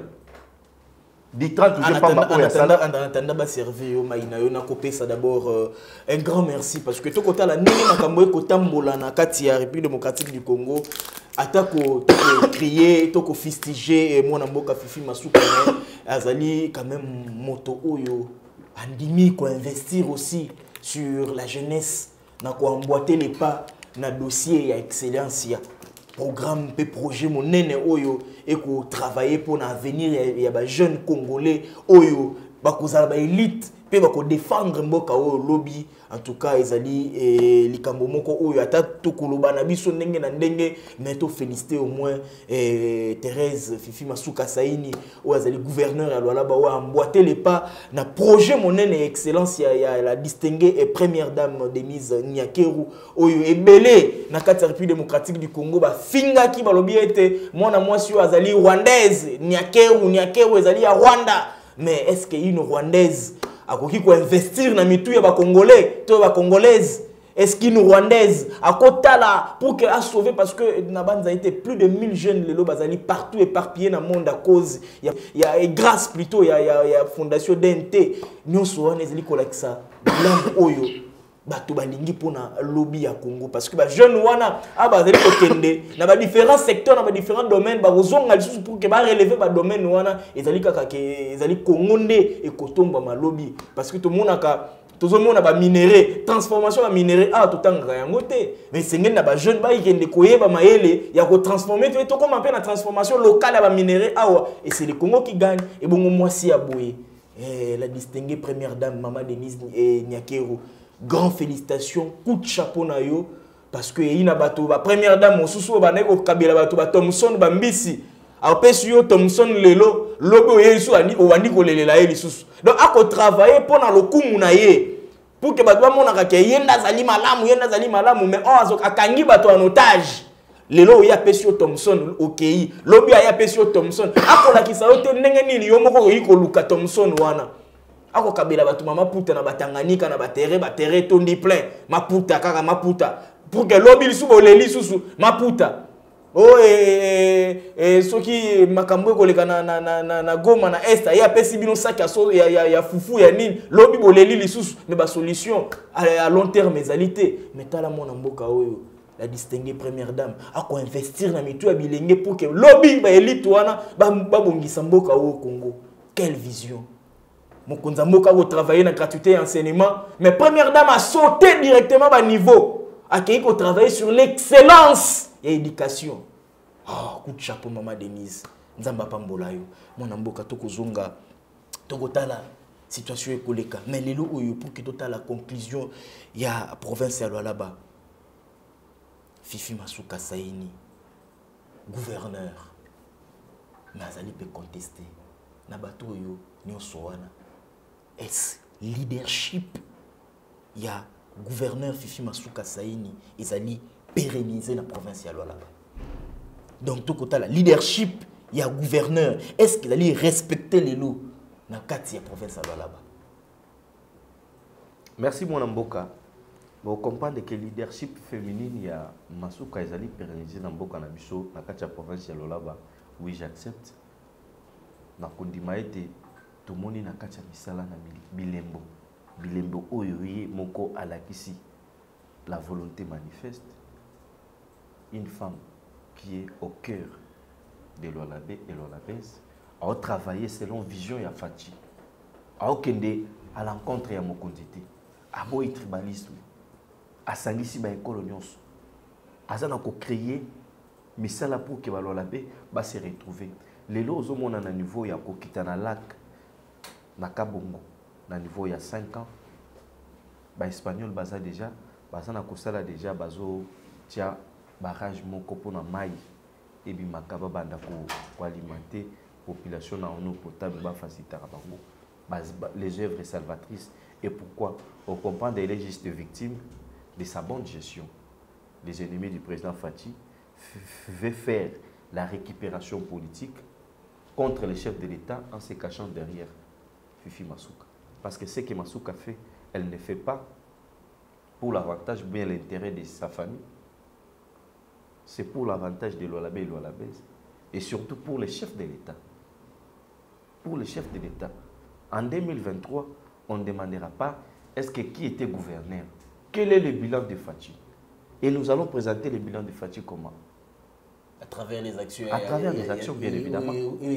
Du 30 juin pas oya sala en attendant ba servir yo maina yo na kopesa d'abord un grand merci parce que to kota la ndenge makambo ko tambola na kati ya République démocratique du Congo atako to crier to ko fustiger mwana mboka Fifi Masuka azali quand même moto oyo andimi ko investir aussi sur la jeunesse na ko emboîter les pas na dossier ya excellence ya programme et projet monene oyo et ko travailler pour l'avenir ya ba jeunes congolais oyo ba kozala ba élite pe ba ko défendre mboka oyo lobby en tout cas ezali likambo moko oyo ata to koloba na biso ndenge na ndenge mais to féliciter au moins Thérèse Fifi Masuka Saini oyo azali gouverneur ya Lualaba oyo emboîter les pas na projet monene excellence ya la distinguée et première dame Denise Nyakeru oyo ebele na kati République démocratique du Congo ba finga ki balobi ete mwana mwasi oyo azali rwandaise Nyakeru ezali ya Rwanda mais est-ce que une rwandaise akoki ko investir na mitu ya ba congolais to ba congolaise est-ce qu'une rwandaise akotala pour que a sauver parce que na banza été plus de 1000 jeunes lelo bazali partout éparpillés dans le monde à cause il y a grâce plutôt il y a fondation DNT nyonso wana ezali kolakisa blanc oyo bato balingi pona lobby ya Congo parce que ba jeune wana abazali kokende na ba différents secteurs na ba différents domaines ba kozonga lisusu pour que ba relever ba domaine wana ezali kaka ke ezali kongonde e kotomba ma lobby parce que tout monde aka tozomona ba minerai transformation ba minerai totanga yango te mais sengeni na ba jeune ba ikende koyeba mayele ya ko transformer to comme un peu na transformation locale ya ba minerai et c'est le Congo qui gagne et bongo mwasi ya boye la distinguée première dame Maman Denise Nyakeru. Grand félicitations, coup de chapeau na yo parce que ina bato ba première dame mosusu ba neko kabila bato ba Thomson ba mbisi apesi yo Thomson lelo lobo yesu ani o wandi ko lelela ye lisusu donc ako travailler pour na lokumu na ye pour que bato bamonaka ke yenda zali malamu mais on akangi bato en otage lelo ya pesio Thompson okei lobi ya pesio Thompson akola ki sa yote ndenge nini yo moko yiko luka Thompson wana ako kabela bato mama puta na batanganika na batere tondi plein maputa kaka maputa pour que lobi lisubo leli susu maputa soki makambo koleka na Goma na Est ya pesi bino sac ya fufu ya nini lobi boleli lisusu mais ba solution à long terme ezalité mais tala mona mboka oyo la distinguée première dame a ko investir na mitu ya bilenge pour que lobby ba élite wana ba bongisa mboka au Congo. Quelle vision. Mokonza mboka ko travailler na gratuité et enseignement mais première dame a sauté directement ba niveau a qui ko travailler sur l'excellence et éducation. Oh, coup de chapeau maman Denise. Nzamba pambola yo. Mona mboka to kozonga tokotala situation ekoleka mais lelo oyo pour que tota la conclusion ya province ya là-bas. Fifi Masuka Saini, gouverneur, Nazali peut contester. Nabato yo nyonsoana. Est leadership ya gouverneur Fifi Masuka Saini ezali pérenniser la province ya là-bas. Donc tout côté la leadership ya gouverneur est-ce qu'il allait respecter les lois na kati ya province ya là-bas. Merci mon Mboka. Vous comprenez que le leadership féminin, il y a Masuka Ezali pérennisé dans Mboka Nabiso, dans la province de Lolaba. Oui, j'accepte. Dans le Kondimaete, tout le monde est dans la misala na Bilembo. Bilembo, oyoye, moko alakisi. La volonté manifeste. Une femme qui est au cœur de l'Olabé et l'Olabès a travaillé selon vision et Fati. A okende à l'encontre de Mokondité. A boy tribalisme. A sangisi ba école nyonso. Azana ko créer misala pour que balolabé ba se retrouver. Lelo ozomona na niveau ya ko kitana lac na Kabongo na niveau ya 5 ans. Ba espagnol baza déjà bazana ko sala déjà bazo tia barrage moko pona mai et bi makaba banda ko alimenter population na eau potable ba faciliter bango. Les œuvres salvatrices et pourquoi on comprend des légistes victimes de sa bonne gestion. Les ennemis du président Fati veulent faire la récupération politique contre les chefs de l'État en se cachant derrière Fifi Masuka. Parce que ce que Masuka fait, elle ne fait pas pour l'avantage ou bien l'intérêt de sa famille. C'est pour l'avantage de l'Olabé et l'Olabèze. Et surtout pour les chefs de l'État. Pour les chefs de l'État. En 2023, on ne demandera pas est-ce que qui était gouverneur. Quel est le bilan de Fati? Et nous allons présenter le bilan de Fati comment? À travers les actions. À travers les actions, bien évidemment.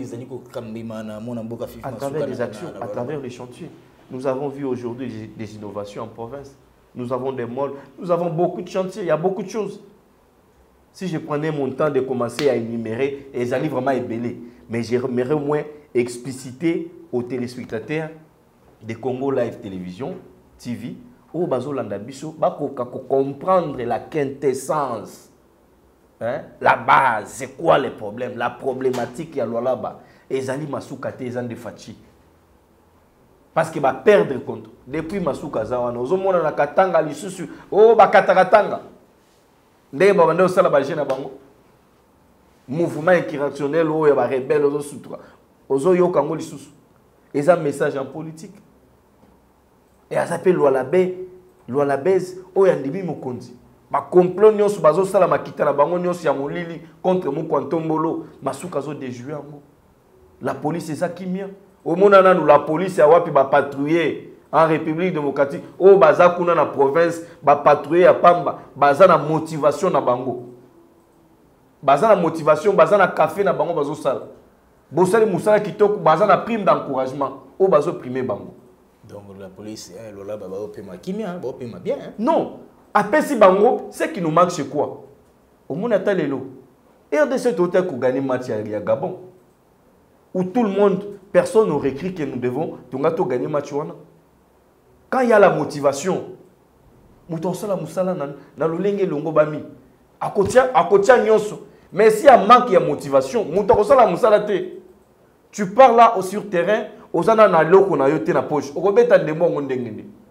À travers les actions, à travers les chantiers. Nous avons vu aujourd'hui des innovations en province. Nous avons des malls, nous avons beaucoup de chantiers, il y a beaucoup de choses. Si je prenais mon temps de commencer à énumérer, ils allaient vraiment ébélés. Mais j'aimerais au moins expliciter aux téléspectateurs de Congo Live Télévision, TV, au Bazolanda Biso, comprendre la quintessence, hein? La base, c'est quoi les problèmes, la problématique qu'il y a là-bas. Et Zali Masuka Tezan de Fachi. Parce qu'il va perdre compte. Depuis Masuka Zawana, aux hommes na Katanga, l'isusu, oh, Bakatakatanga. Ndé Babando Sala Bajena Bango. Mouvement insurrectionnel, oh, il y a des rebelles, aux autres, aux autres, Yokango l'isusu. Et ça, message en politique. Et ça s'appelle Lualabez, oh, il y a des Mokondi. Ma complot nyonso bazo sala makita na bango nyonso ya molili contre Mukwantombolo, Masuka zo déjoué ngo. La police c'est ça qui mien. Au monde nanu la police ya wapi ba patrouiller en République démocratique. Oh baza kuna na province ba patrouiller ya pamba, baza na motivation na bango. Baza na motivation, baza na café na bango bazo sala. Bosali musala kitoko baza na prime d'encouragement. Oh bazo primer bango. Donc la police lola ba opema kimia, ba opema bien. Hein? Non. Après si bango, ce qui nous manque c'est quoi? Au monde attend les lots. RDC Total qui gagne match à Gabon. Où tout le monde, personne n'aurait cru que nous devons gagner match. Quand il y a la motivation, mouton sala musala na lolenge longo bami. À côté nyonso. Mais s'il y a manque de motivation, mouton sala musala te. Tu pars là sur terrain, aux ana na loko na yote na poche. Au robeta ndemo ngondengende.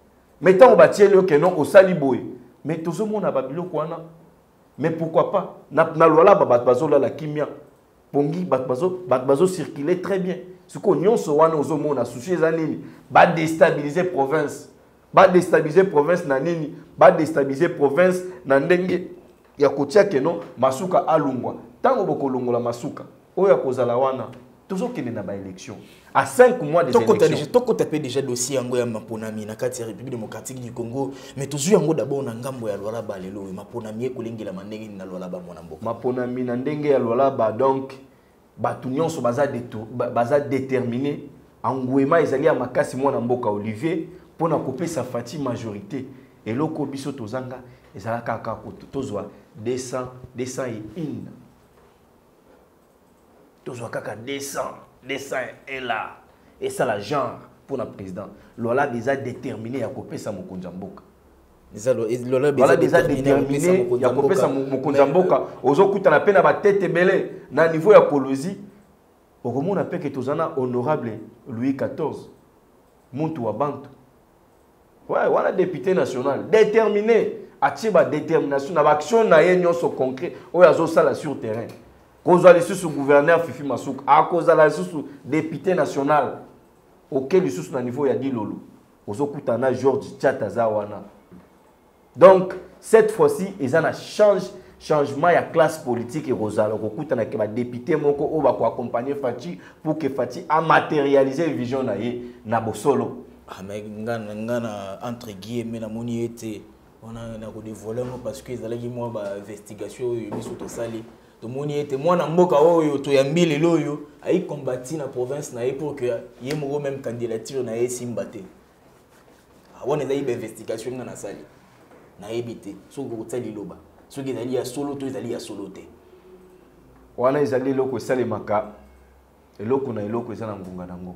Mais tant on bâtit le kenon au saliboé. Mais tout ce monde a babilo quoi na. Mais pourquoi pas? Na loi là bazo la kimia. Pongi bazo circuler très bien. Ce qu'on y a sur wana ozo mona souci zanini ba déstabiliser province. Ba déstabiliser province na nini? Ba déstabiliser province na ndenge ya kotia kenon masuka alungwa. Tango boko longola masuka. Oya kozala wana. Toujours qu'il y a une élection. À 5 mois des élections. Toko tapé déjà dossier yango ya maponami na kati ya République démocratique du Congo, mais toujours yango d'abord na ngambo ya Lualaba lelo maponami ekolengela mandenge na Lualaba mona mboka. Maponami na ndenge ya Lualaba donc batu nyonso baza déterminé angwema ezali ya makasi mwana mboka Olivier pona kopesa fati majorité et loko biso tozanga ezala kaka tozwa 201 toujours kaka 200 est là et ça la genre pour le président Lola déjà déterminé à couper sa mokonza mboka Lola déjà déterminé à couper sa mokonza mboka ozokuta na pena ba tête belé na niveau ya Kolosi okomo na pe que tozana honorable Louis XIV muntu wa bantu ouais voilà député national déterminé à tiba détermination na action na yenyo so concret o yazo sala sur terrain. Cause à l'issue gouverneur Fifi Masouk, à cause à l'issue député national, auquel l'issue na niveau ya dit lolo. Ozo kutana George Tchatazawana. Donc cette fois-ci, ils ont un changement ya classe politique et Rosal. Ozo kutana que député moko o ba ko accompagner Fati pour que Fati a matérialisé vision na ye na bosolo. Ah mais ngana entre guillemets na moni était on a dévoilé parce que ils allaient moi ba investigation biso to sali. Tout le monde était moi dans mboka oyo to yambile loyo ai combattre na province na pour que yemo même candidature na simbate on est dans investigation na sali na ebité so go tsali loba so gezali ya solo to ezali ya solo te wana ezali loko sale maka eloko na eloko ezana ngunga nango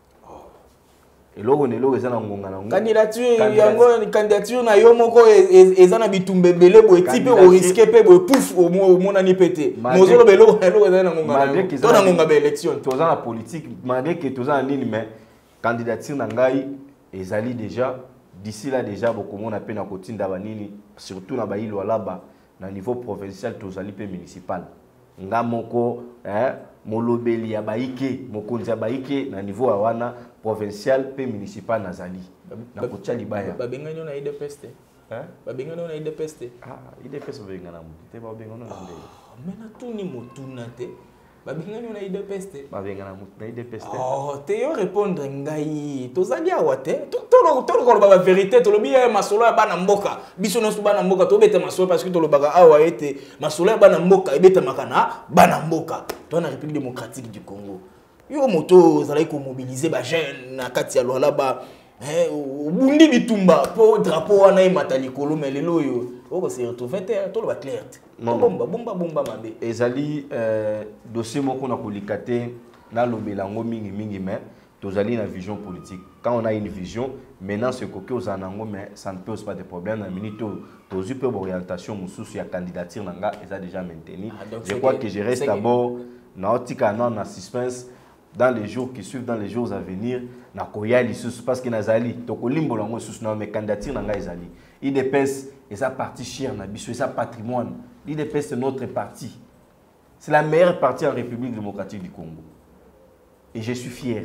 eloko nelo ezana ngunga nango candidature na yo moko ezana bitumbe belé bo type o risquer pe bo pouf au mona ni pété mozolo beloko ezana ngunga nango to na ngunga ba élection tozana politique malgré que tozana nini mais candidature na ngai ezali déjà d'ici là déjà beaucoup mona pe na kotinda banini surtout na bailo alaba na niveau provincial tozali pe municipal nga moko molobeli ya baike mokonzi ya baike na niveau ya wana provincial pe municipal nazali na kotia libaya babengani na IDPS te babengani na IDPS te IDPS babengana te babengana na ndele mais na tuni motuna te babengani na IDPS te babengana na IDPS te te yo répondre ngai tozali awa te tolo ba vérité to lobi ya masolo ya bana mboka biso no bana mboka to beta masolo parce que to lobaka awa ete masolo ya bana mboka ebeta makana bana mboka to na République démocratique du Congo yo moto zalai ko mobiliser ba jeune na kati ya Lualaba bundi bitumba po drapeau wana imata likolo mais lelo yo oko se retrouver te to lo ba clair bomba mabe ezali dossier moko na kolikate na lobelango mingi mais tozali na vision politique quand on a une vision maintenant ce que aux anango mais ça ne pose pas de problème na minute tozu pe orientation mususu ya candidature nanga eza déjà maintenu je crois que je reste d'abord na otika na suspense dans les jours qui suivent, dans les jours à venir, na koya lisusu parce que nazali to kolimbo lango lisusu na me candidature nanga ezali. IDPS et sa partie chère na biso et sa patrimoine. L'IDPS c'est notre parti. C'est la meilleure partie en République démocratique du Congo. Et je suis fier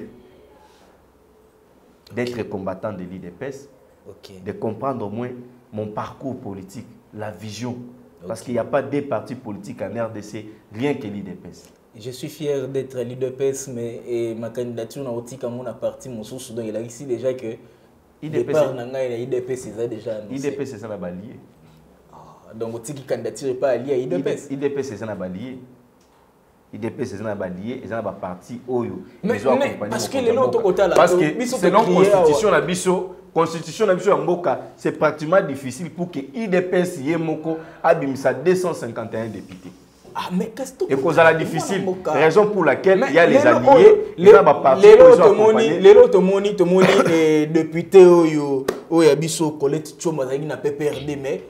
d'être combattant de l'IDPS, de comprendre au moins mon parcours politique, la vision. Parce qu'il n'y a pas deux partis politiques en RDC, rien que l'IDPS. Je suis fier d'être l'IDPS, mais ma candidature n'a pas mon parti, mon source, donc il a ici déjà que l'IDPS est déjà annoncé. IDPS c'est ça la balier. Donc tu qui candidature n'est pas allié à IDPS. IDPS c'est ça la balier. IDPS c'est ça la balier, et ça la partie Oyo. Mais parce que les autres côtés là, parce que selon constitution la biso, constitution la biso Mboka, c'est pratiquement difficile pour que IDPS yemoko abimisa 251 députés. Ah mais qu'est-ce que et cause à la difficile raison pour laquelle il y a les alliés les autres moni député oyo biso Colette Tchomba na PPRD mais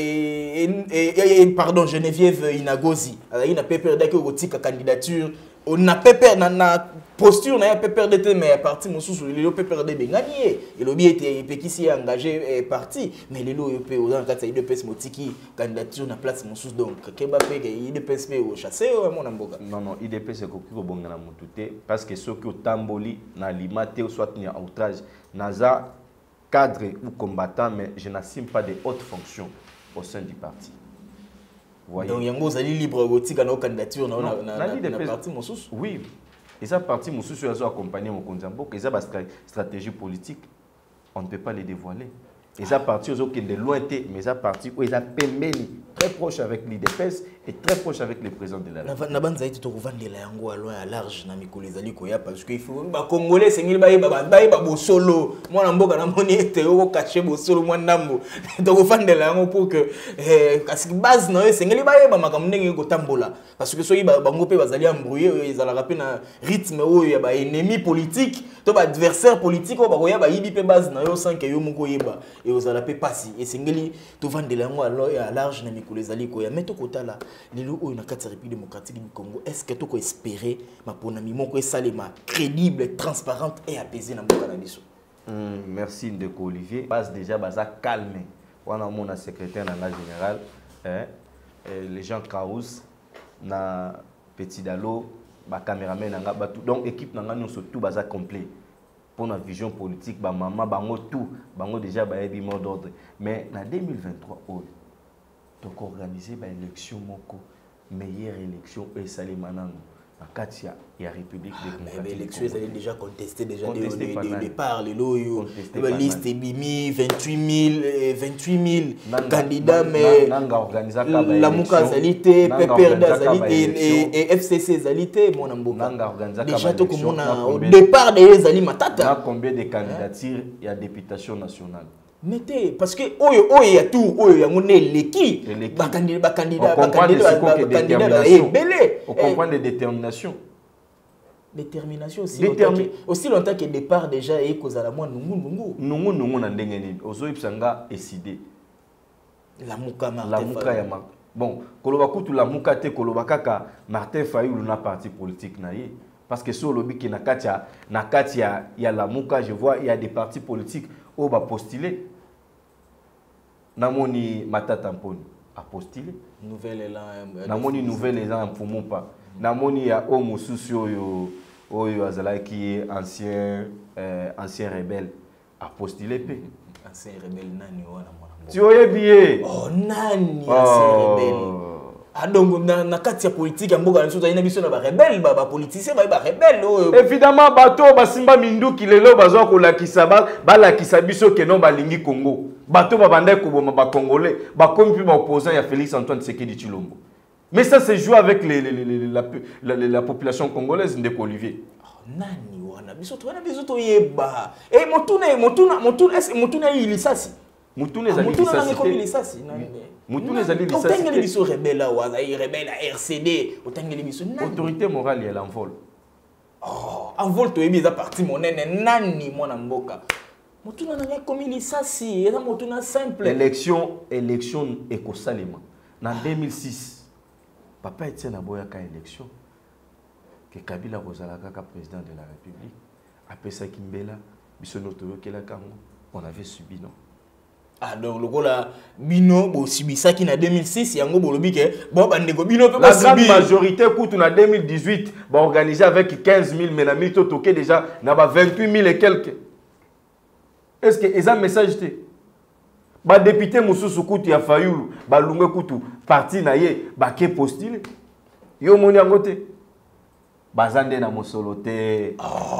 pardon Geneviève Inagozi na PPRD que otika candidature on a PPR na posture na peut perdre mais parti mosusu lelo peut perdre bengani et lobby était pekisi engagé parti mais lelo peut dans kata IDPS motiki candidature na place mosusu donc keba pe IDPS pe au chasser mon amboka non IDPS ko ko bonga na mutute parce que ceux qui au tamboli na limate ou soit ni outrage naza cadre ou combattant mais je n'assume pas de hautes fonctions au sein du parti. Voyez. Donc yango zali libre botika na candidature na parti mosusu. Oui. Et ça parti mosusu azo accompagner mon konzambo que ça stratégie politique on ne peut pas les dévoiler. Et ça parti aux qui est de loin mais ça parti où ils a pembeni très proche avec l'IDPS et très proche avec le président de la République. Na banza iti to kovandela yango à loin à large na mikolo ezali koya parce que il faut ba congolais sengeli ba bosolo mwana mboka na moni ete oko cacher bosolo mwana ndambo to kovandela yango pour que kasi base na sengeli ba yeba makambo ndenge ko tambola parce que soki bango pe bazali embrouiller ezala rapé na rythme oyo ya ba ennemi politique to ba adversaire politique o ba koya ba yibi pe base na yo sans que yo moko yeba et aux alapé passi et sengeli to vandela yango à large na mikolo ezali koya mais to kotala lelo oyo na kati ya République démocratique du Congo est-ce que tu peux espérer ma ponami moko esalema crédible transparente et apaisée na mboka na biso? Merci Ndeko Olivier passe déjà baza calme wana mon secrétaire na la général les gens Kraus na Petit Dalo ba cameraman nga ba tout donc équipe na nga nyonso tout baza complet pour la vision politique ba maman bango tout bango déjà ba yebi mot d'ordre mais na 2023 donc organiser une élection moko meilleure élection et Salimanango en Katia et la République démocratique. L'élection est déjà contestée déjà de départ les loyaux liste bimi 28 000 candidats mais la Mouka Zalité Peperda Zalité et FCC Zalité mon amboka déjà tout comme on au départ des Zali Matata combien de candidatures il y a députation nationale. Mettez parce que oyo ya tout oyo ya ngone leki ba candidat belé on comprend les déterminations aussi longtemps que départ déjà et kozala moi nungu na ndenge nini ozo ipsanga décider la muka ya bon koloba kutu la muka te koloba kaka Martin Fayulu na parti politique na ye parce que sur le lobby qui na katia ya la muka je vois il y a des partis politiques où va postuler namoni Matata Mponi a postulé nouvelle élan namoni nouvelle élan pour pas namoni ya homo socio oyo azala qui ancien rebelle a postulé pe ancien rebelle nani wana mwana tu oyebié oh nani ancien rebelle donc na kati ya politique ya mboka na soza ina biso na ba rebelle ba politicien ba rebelle évidemment bato basimba minduki lelo bazwa ko lakisa ba lakisa biso ke non balingi Congo bato ba banda ko boma ba congolais ba komi pe ba opposant ya Félix Antoine Tshisekedi Tshilombo mais ça se joue avec la population congolaise Ndeko Olivier nani wana biso to yeba et motuna ilisasi mutune za lisasi Mutune zali lisasi. Otengeli biso rebelle wa rebelle RCD, otengeli biso autorité morale elle envol. Oh, envol to ebiza parti monene nani mwana mboka. Mutuna na komi lisasi, eza mutuna simple. Élection ekosalema. Na 2006, papa Etienne Aboya ka élection que Kabila kozala kaka président de la République. Après ça Kimbela, biso noto yokela kango, on avait subi non. Ah donc le gola bino bo sibisaki na 2006 yango bolobi ke bon bandeko bino pe la grande majorité coûte na 2018 ba organisé avec 15 000 mais na mito toqué déjà na ba 28 000 et quelques. Est-ce que eza message te ba député mususu kutu ya Fayulu ba lunga kutu parti na ye ba ke postile yo moni yango te bazande na mosolo te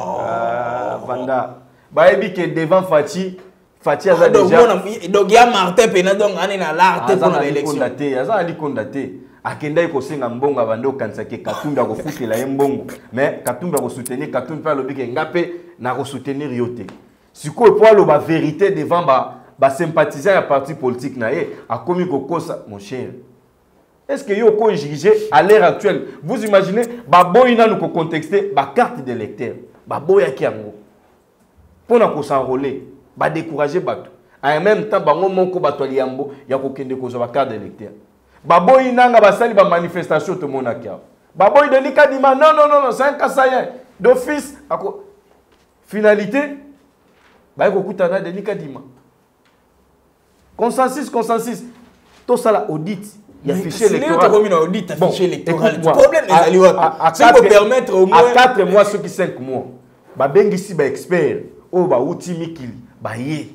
vanda ba ebi ke devant Fatia a déjà donc ya Martin Pena donc ane na l'arte pour l'élection aza ali kondaté akenda ko senga mbonga bando kansake Katumbi ko futela mbongo mais Katumbi ko soutenir Katumbi pa lobi ke ngape na ko soutenir yote siko po lo ba vérité devant ba sympathisant ya parti politique na ye akomi ko kosa mon cher. Est-ce que yo ko juger à l'heure actuelle vous imaginez ba boyina nous ko contexter ba carte d'électeur ba boya ki yango pona ko s'enrôler ba décourager bato en même temps bango moko bato liambo ya kokende kozwa ba carte d'électeur baboyi nanga basali ba manifestation to monaka baboyi de likadima non c'est un kasayen d'office finalité ba ko kutana Denis Kadima consensus tout ça la audit il y a fichier électoral audit fichier électoral le problème est allé ça peut permettre au moins à 4 mois ceux qui 5 mois ba bengi si ba expert o ba uti mikili ba ye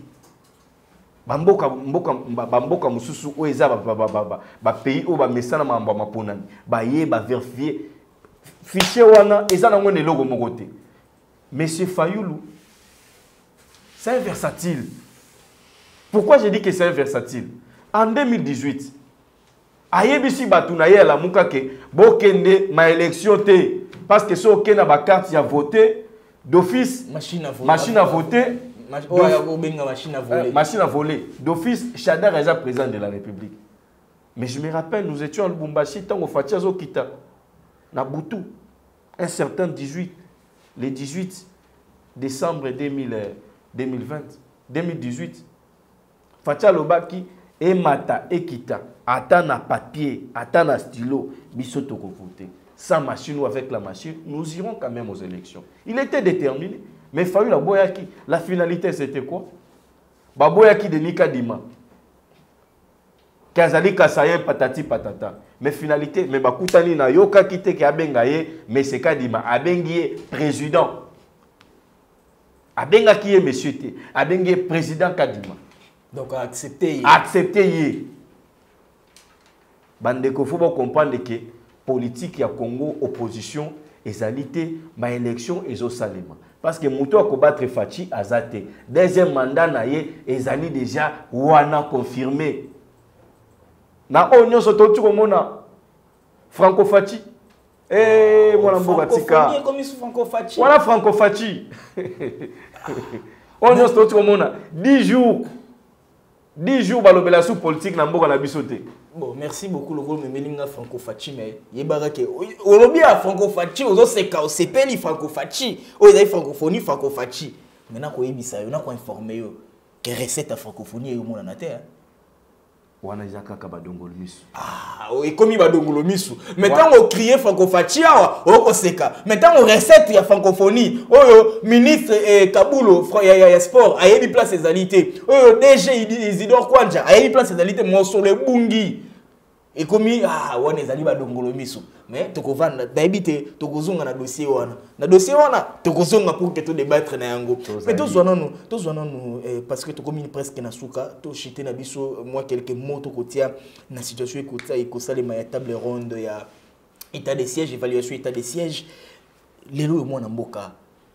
bamboka mususu o eza ba pays o ba mesana mamba maponani ba ye ba vérifier fichier wana eza na ngone logo moko te. Monsieur Fayoulou c'est un versatile. Pourquoi j'ai dit que c'est un versatile? En 2018 ayebisi batuna ye la muka ke bokende ma élection te parce que so okena ba carte ya voter d'office machine à voter machine à voler. D'office, Chadar est président de la République. Mais je me rappelle, nous étions à Lubumbashi, tant au Fatiazo Kita, Naboutou, un certain 18, le 18 décembre 2018, Fatia Lobaki, et Mata, et Kita, attend à papier, attend à stylo, Bissotoko voter. Sans machine ou avec la machine, nous irons quand même aux élections. Il était déterminé. Mais Fayoulou la Boyaki, la finalité c'était quoi? Baboyaki de Nikadima. Kazali Kasayen patati patata. Mais finalité, mais Bakutani na yoka kite ki abengaye, mais c'est Kadima. Abengiye président. Abenga qui est monsieur T. Abengiye président Kadima. Donc accepter. Accepter. Bandeko, faut comprendre que politique ya Congo, opposition, ezalité, ma élection, ezo salema. Parce que Moutou a combattre Fachi Azate. Deuxième mandat naye ezali déjà wana confirmé. Na onyo soto tu komona Franco Fachi. Eh mwana mboka tika. Voilà Franco Fachi. Onyo soto tu komona 10 jours. 10 jours balobela sous politique na mboka na bisote. Bon, merci beaucoup le rôle de Melinga Franco Fachi mais yebarake olobi a Franco Fachi ozo seka o sepeli Franco Fachi o ezali francophonie Franco Fachi maintenant ko yebisa yo na ko informer yo que recette à francophonie yo mona na terre wana izaka ka badongolo misu o ekomi badongolo misu maintenant on crier Franco Fachi awa o ko seka maintenant on recette ya francophonie oyo ministre Kabulo ya sport ayebi place ezalité oyo DG Isidore Kwanja ayebi place ezalité mosolo bungi ekomi wana ezali badongolo misu mais tokovanda daibite tokozonga na dossier wana tokozonga pour que to débattre na yango mais tozwana nous parce que tokomi presque na suka to chité na biso moi quelques mots to kotia na situation ekosalema ya table ronde ya état de siège évaluation état de siège lelo mo na mboka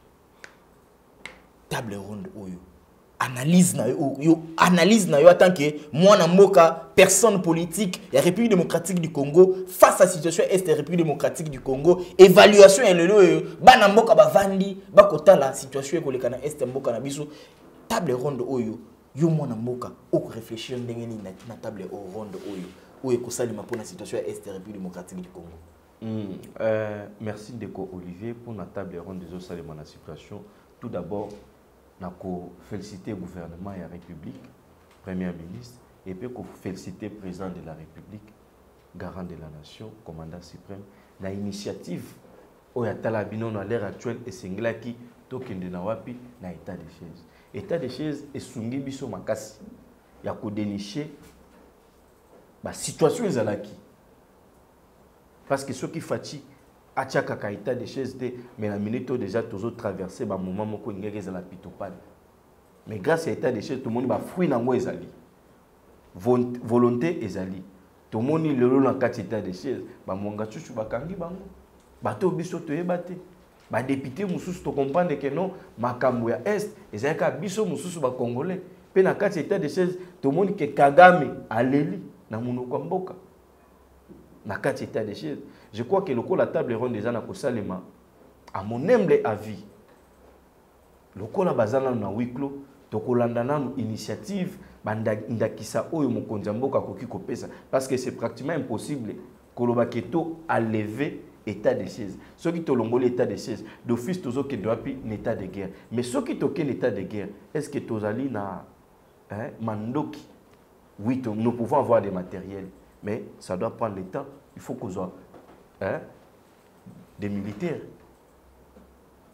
table ronde oyo analyse na yo en tant que moi na mboka personne politique la République démocratique du Congo face à la situation est la République démocratique du Congo évaluation et le bana mboka bavandi bakota la situation ko lekana est mboka na biso table ronde oyo yo moi na mboka o réfléchir ndenge ni na table ronde oyo ko salima pour la situation est la République démocratique du Congo. Merci Ndeko Olivier pour la table ronde des salima na situation. Tout d'abord nako féliciter le gouvernement et la République, Premier ministre, et puis féliciter le président de la République, garant de la nation, commandant suprême, la initiative au Yatalabino à l'ère actuelle et Senglaki, Token de Nawapi, na état de chaise. État de chaise et Sungi Biso Makasi, il y a qu'au dénicher la situation est là qui. Parce que ceux qui fatiguent, à chaque état de chaise, mais la minute déjà tous traversé un moment où il y a la pitopane. Mais grâce à l'état de chaise, tout le monde va fruit dans moi ezali. Volonté ezali. Tout le monde le long dans quatre états de chaise. Ba monga chuchu ba kangi bango. Bato biso to yebate. Ba député mususu to comprendre que non makambo ya est ezaka biso mususu ba congolais. Pe na quatre états de chaise, tout le monde que Kagame aleli na munoko mboka. Na quatre états de chaise. Je crois que le coup la table ronde des ana kosalema à mon humble avis le coup la bazana na wiklo to kolanda na initiative banda ndakisa oyo mokonzi mboka koki kopesa parce que c'est pratiquement impossible koloba keto à lever état de siège ceux qui tolongoli état de siège d'office tozo ke doit pi état de guerre mais ceux qui token état de guerre est-ce que tozali na mandoki oui nous pouvons avoir des matériels mais ça doit prendre le temps il faut qu'on soit des militaires.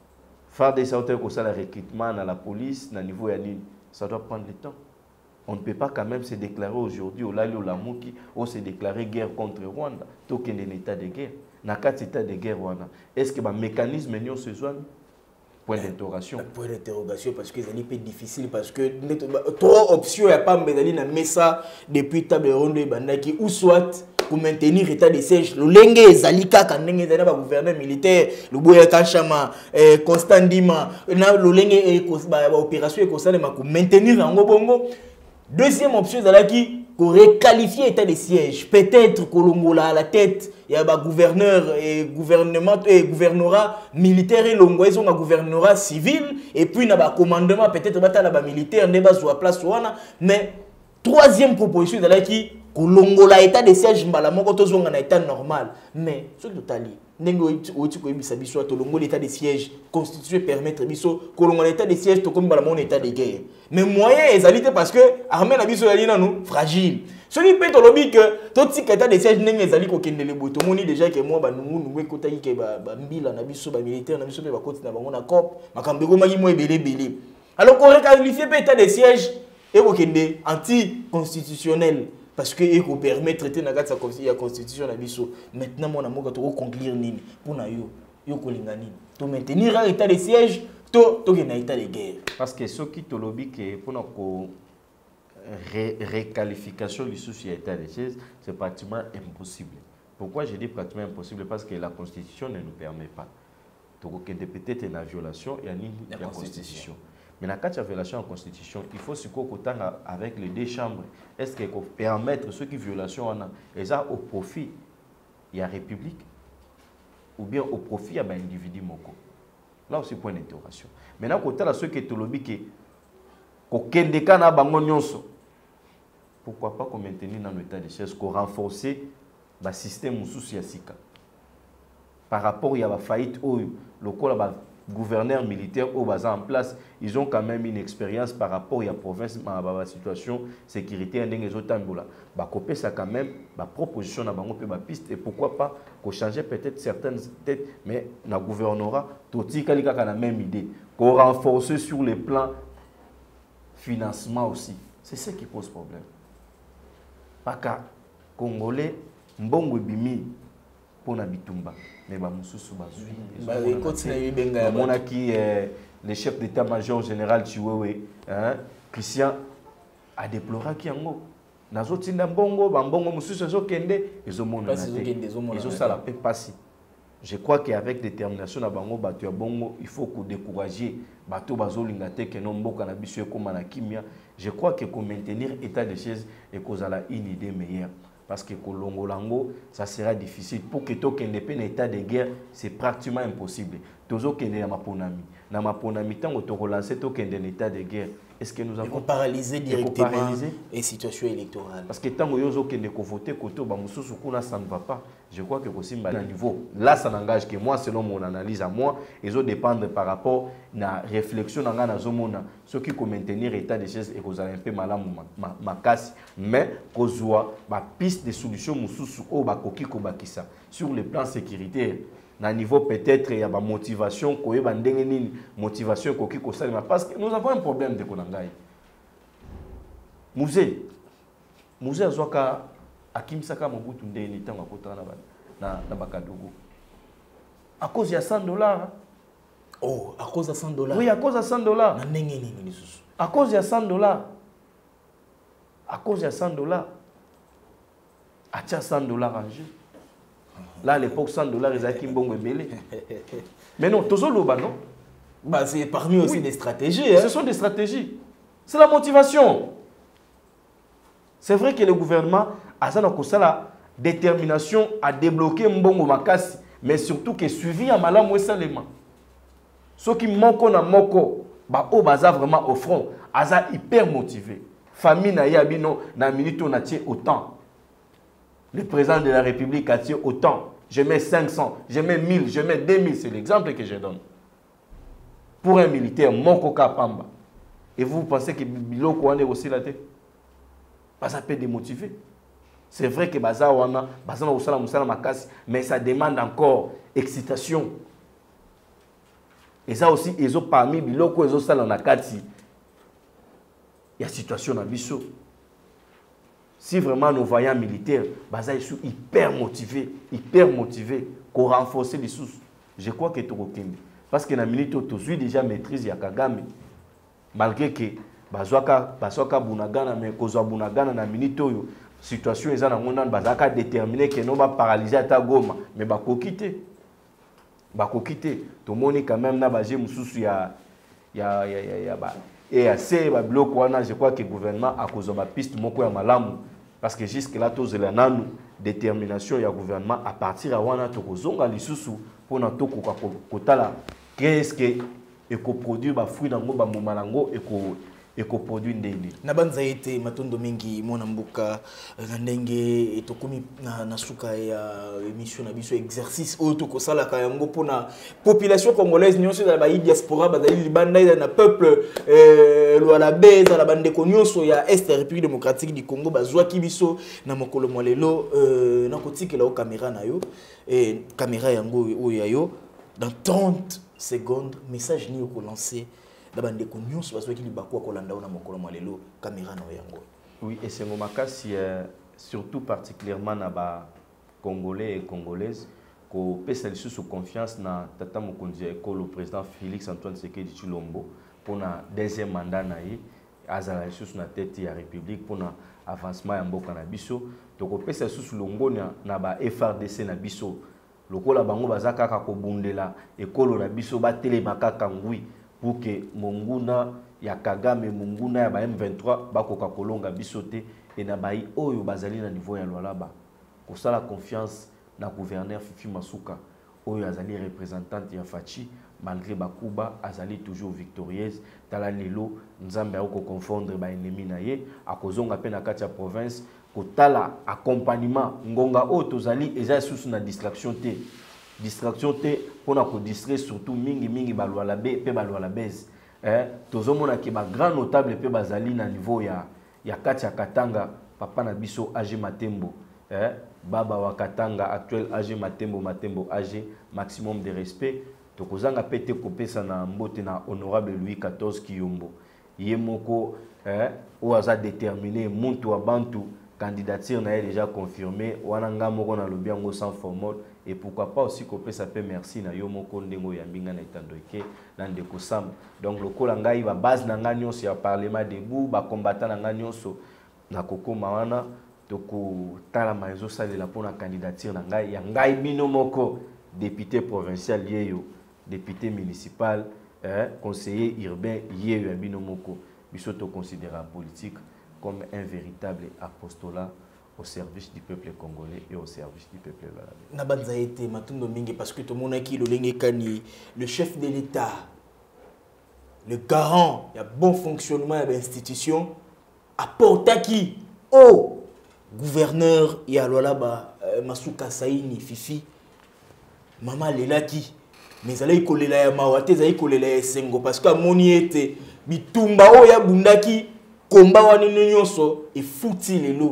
Faire des sorties comme ça, le recrutement dans la police, dans le niveau Yanine, ça doit prendre du temps. On ne peut pas quand même se déclarer aujourd'hui, au Lali ou Lamouki, ou se déclarer guerre contre Rwanda, tout qu'il y a un état de guerre. Dans quatre états de guerre, est-ce que le mécanisme est se joint? Point d'interrogation. Point d'interrogation parce que c'est un peu difficile parce que trois options, il n'y a pas de ça depuis table ronde bandaki ou soit pour maintenir l'état de siège. Le lenge zalika quand ndenge zana ba gouverneur militaire, le boya kachama Constant Ndima, na le lenge ba opération et constat pour maintenir en bongo. Deuxième option zalaki pour requalifier l'état de siège. Peut-être Kolongola à la tête, il y a un gouverneur et gouvernement et gouvernorat militaire et l'ongouais ont un gouvernorat civil et puis il y a un commandement peut-être un militaire n'est pas sur la place mais troisième proposition de là qui Kolongola état de siège mbala moko to zonga na état normal mais ce que tali ndenge oti ko yebisa biso to longo l'état de siège constitution permettre biso Kolongola état de siège to comme mbala mon état de guerre mais moyen ezalité parce que armée na biso yali nanu fragile ce qui peut lobby que tout tika état de siège ndenge ezali ko kendele boto moni déjà que moi ba nungu kota yi ke ba mbila na biso ba militaire na biso pe ba koti na bango na cop makambe ko maki mo ebele alors qu'on requalifie état de siège et ko kende anti-constitutionnel parce que il faut permettre traiter na gata la constitution na biso maintenant mon amour to conclure nini pour na yo kolingani to maintenir l'état de siège to na état de guerre parce que ce qui te lobby que pour notre réqualification du souci état de siège c'est pratiquement impossible. Pourquoi je dis pratiquement impossible? Parce que la constitution ne nous permet pas. Donc peut-être une violation et la constitution. Mais dans la violation en constitution, il faut se contenter avec les deux chambres. Est-ce qu'il faut permettre ceux qui violation et ça au profit il y a république ou bien au profit il y a un individu moko. Là aussi point d'interrogation. Maintenant côté là ceux qui te lobby que kokendeka na bango nyonso. Pourquoi pas qu'on maintenir dans l'état de siège, qu'on renforcer le système sous sika. Par rapport à la faillite le gouverneur militaire au bas en place, ils ont quand même une expérience par rapport à la province, à la situation sécurité et ça quand même la proposition na bango pe ba piste et pourquoi pas qu'on changer peut-être certaines têtes mais na gouvernorat toti kalika la même idée qu'on renforcer sur le plan financement aussi. C'est ce qui pose problème. Parce que Congolais mbongo bimi pour na bitumba mais ba mususu bazui a qui le chef d'état-major général Chiwewe Christian a déploré qui yango nazotinda mbongo ba mbongo mususu ezokende ezomona ezosala pe passi. Je crois qu'avec détermination na bango batu ya bongo il faut qu'on décourager bato bazolinga te que nomboka na biso ekoma na kimia. Je crois que pour maintenir état de siège et qu'on a une idée meilleure. Parce que Kolongolango, ça sera difficile. Pour que tu aies un état de guerre, c'est pratiquement impossible. Tu as un Maponami. Dans Maponami, tant que tu relances un état de guerre, est-ce que nous avons paralysé directement les situations électorales? Parce que tant que tu as voté, ça ne va pas. Je crois que c'est un niveau. Là, ça n'engage que moi, selon mon analyse à moi, ils ont dépendre par rapport à la réflexion dans ce qui peut maintenir l'état de siège et qu'on a un peu mal ma casse, mais qu'on soit la piste de solution sur le plan sécuritaire. À niveau peut-être il y a une motivation, motivation parce que nous avons un problème de Konangai. Musée Azoka Akimsaka Mobutu Ndeni Tanga Kotana na Bakadougou. À cause de $100. Oh, à cause de $100. Oui, à cause de $100. À cause de $100. À cause de $100. À $100 en jeu. Là, à l'époque, $100, ils ont bon mêlé. Mais non, tout ça, non? Bah, c'est parmi aussi des stratégies. Hein? Ce sont des stratégies. C'est la motivation. C'est vrai que le gouvernement a la détermination à débloquer Mbongo Makasi, mais surtout que suivi à Malam Ouessalema. Ceux qui manquent na moko, bah, au bazar vraiment au front, Aza hyper motivé. Famille na yabino na minute on a tiré autant. Le président de la République a tiré autant. Je mets 500, je mets 1000, je mets 2000. C'est l'exemple que je donne. Pour un militaire, mon coca pamba. Et vous pensez que Biloko est aussi là? Ça peut démotiver. C'est vrai que Baza Wana, Baza Osala Moussala Makasi, mais ça demande encore excitation. Et ça aussi, ils ont parmi biloko, ils ont ça dans la kati. Il y a situation dans Bisso. Si vraiment nos voyants militaires, ils sont hyper motivés, qu'on renforce les sous. Je crois que tout le monde. Parce que dans la minute, tu as déjà maîtrise ya Kagame. Malgré que Bazoka Bunagana, mais Kozwa Bunagana, dans la minute, situation est dans le monde, Bazaka déterminé que nous va paralyser à ta gomme. Mais Bako quitter. Tout le monde quand même n'a pas de sous et assez bloc je crois que le gouvernement a causé ma piste moko ya malamu parce que jusque là tous les nanu détermination ya gouvernement à partir à wana to kozonga lisusu pour na to kotala qu'est-ce que éco-produit ba fruit nango ba momalango éco-produit ndenge na banza été matondo mingi mona mbuka na ndenge etokumi na suka ya émission na biso exercice auto ko sala ka yango pona population congolaise nyonso na ba diaspora bazali libanda na peuple Luala beza la bande konyoso ya Est République démocratique du Congo bazwa kibiso na mokolo molelo na kotikela o caméra na yo et caméra yango o ya yo dans 30 secondes message ni ko lancer la bande konyoso bazwa ki libako ko landa na mokolo molelo caméra na yango. Oui, et c'est mon makasi surtout particulièrement na ba congolais et congolaises ko pesa sous confiance na tata mokonzi le président Félix Antoine Tshisekedi Tshilombo pour na deuxième mandat na ye azala sous na tête ya république pour na avancement ya mboka na biso to ko pesa sous longo na ba FRDC na biso lokola bango bazaka ka ko bundela ekolo na biso ba telemaka kangui pour que monguna ya Kagame monguna ya ba M23 bakoka kolonga biso te et na bai oyo bazali na niveau ya Lualaba ko sala confiance na gouverneur Fifi Masuka oyo azali représentante ya Fachi malgré Bakuba azali toujours victorieuse tala lelo nzambe ako confondre ba ennemi na ye akozonga pe na kati ya province ko tala accompagnement ngonga o tozali eza sous na distraction te pona ko distraire surtout mingi Balualabe pe Balualabez tozomona ke ba grand notable pe bazali na niveau ya kati ya Katanga papa na biso AG Matembo Baba Wakatanga actuel AG Matembo AG maximum de respect tokozanga pete kopesa na mbote na honorable Louis XIV Kiyombo yemoko o aza déterminé muntu wa bantu candidature na déjà confirmé wana ngamoko na lobiango sans formol et pourquoi pas aussi kopesa pe merci na yo moko ndengo ya mbinga na itandoke na ndeko sam donc lokola ngai ba base na nganyo ya parlement debout ba combattant na nganyo na kokoma wana toko tala mazo salela pour la candidature na ngai ya ngai bino moko député provincial yeyo député municipal conseiller urbain yeyo ya bino moko biso to considérer politique comme un véritable apostolat au service du peuple congolais et au service du peuple lualabé. Na banza été matundo mingi parce que tout le monde a qui le chef de l'État, le garant, il y a bon fonctionnement de l'institution, apporte qui au gouverneur ya Lualaba Masuka Saini Fifi Mama Lelaki mais allez kolela ya mawate zai kolela ya sengo parce que moni était bitumba o ya bundaki komba wani nyonso et fouti lelo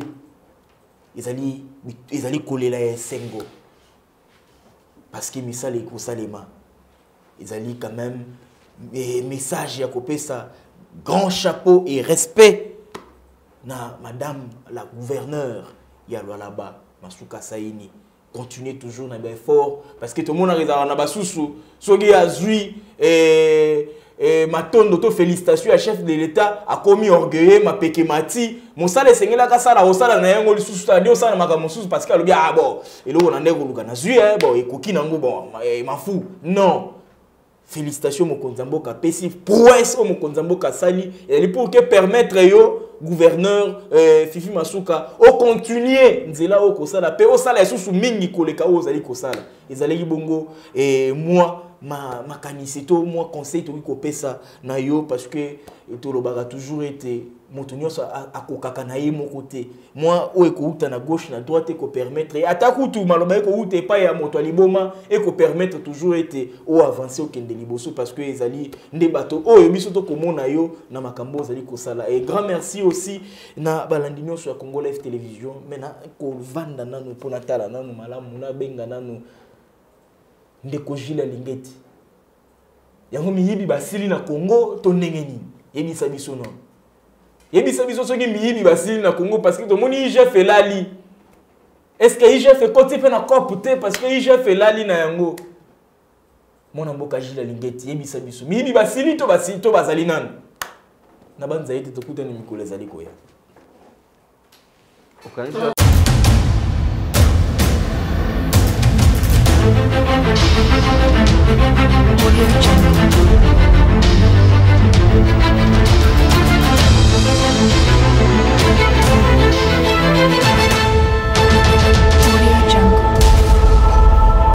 ezali kolela ya sengo parce que misala ko salema ezali quand même message ya kopesa grand chapeau et respect na madame la gouverneure ya Lualaba Masuka Saini continuer toujours dans l'effort parce que tout le monde a na basusu soki azui matondo to félicitations à chef de l'État a commis orgueilleux ma pekemati mosala esengela ka sala osala na yango lisusu ta dio sala maka mosusu parce que alobi ah bon elo na ndeko luka na zui bon ekoki nango bon mafu non félicitations mokonzi mboka pesi prouesse au mokonzi mboka sali et pour que permettre yo gouverneur Fifi Masuka au continuer nzela o kosala pe o sala esusu mingi koleka o zali kosala ezali bongo et moi ma kanisito moi conseil to ko pesa na yo parce que to lobaka toujours été motonyo akokaka na ye mon côté moi o ekouta na gauche na droite ko permettre atakutu maloba ko uta pa ya moto liboma et ko permettre toujours été o avancer au kende liboso parce que ezali nde bato o biso to komona yo na makambo zali kosala et grand merci aussi na balandinyo sur Congo Live Télévision mais na ko vanda nanu pona tala nanu malamu na benga nanu ndeko Gilles Lingeti yango miyibi basili na Congo to ndenge nini yebisa biso non yebisa biso soki miyibi basili na Congo parce que to moni IGF elali est-ce que IGF ekoti pe na COP te parce que IGF elali na yango mona mboka jila lingeti yebisa biso miyibi basili to bazali nani na banza yete to kutana mikolo ezali koya Audio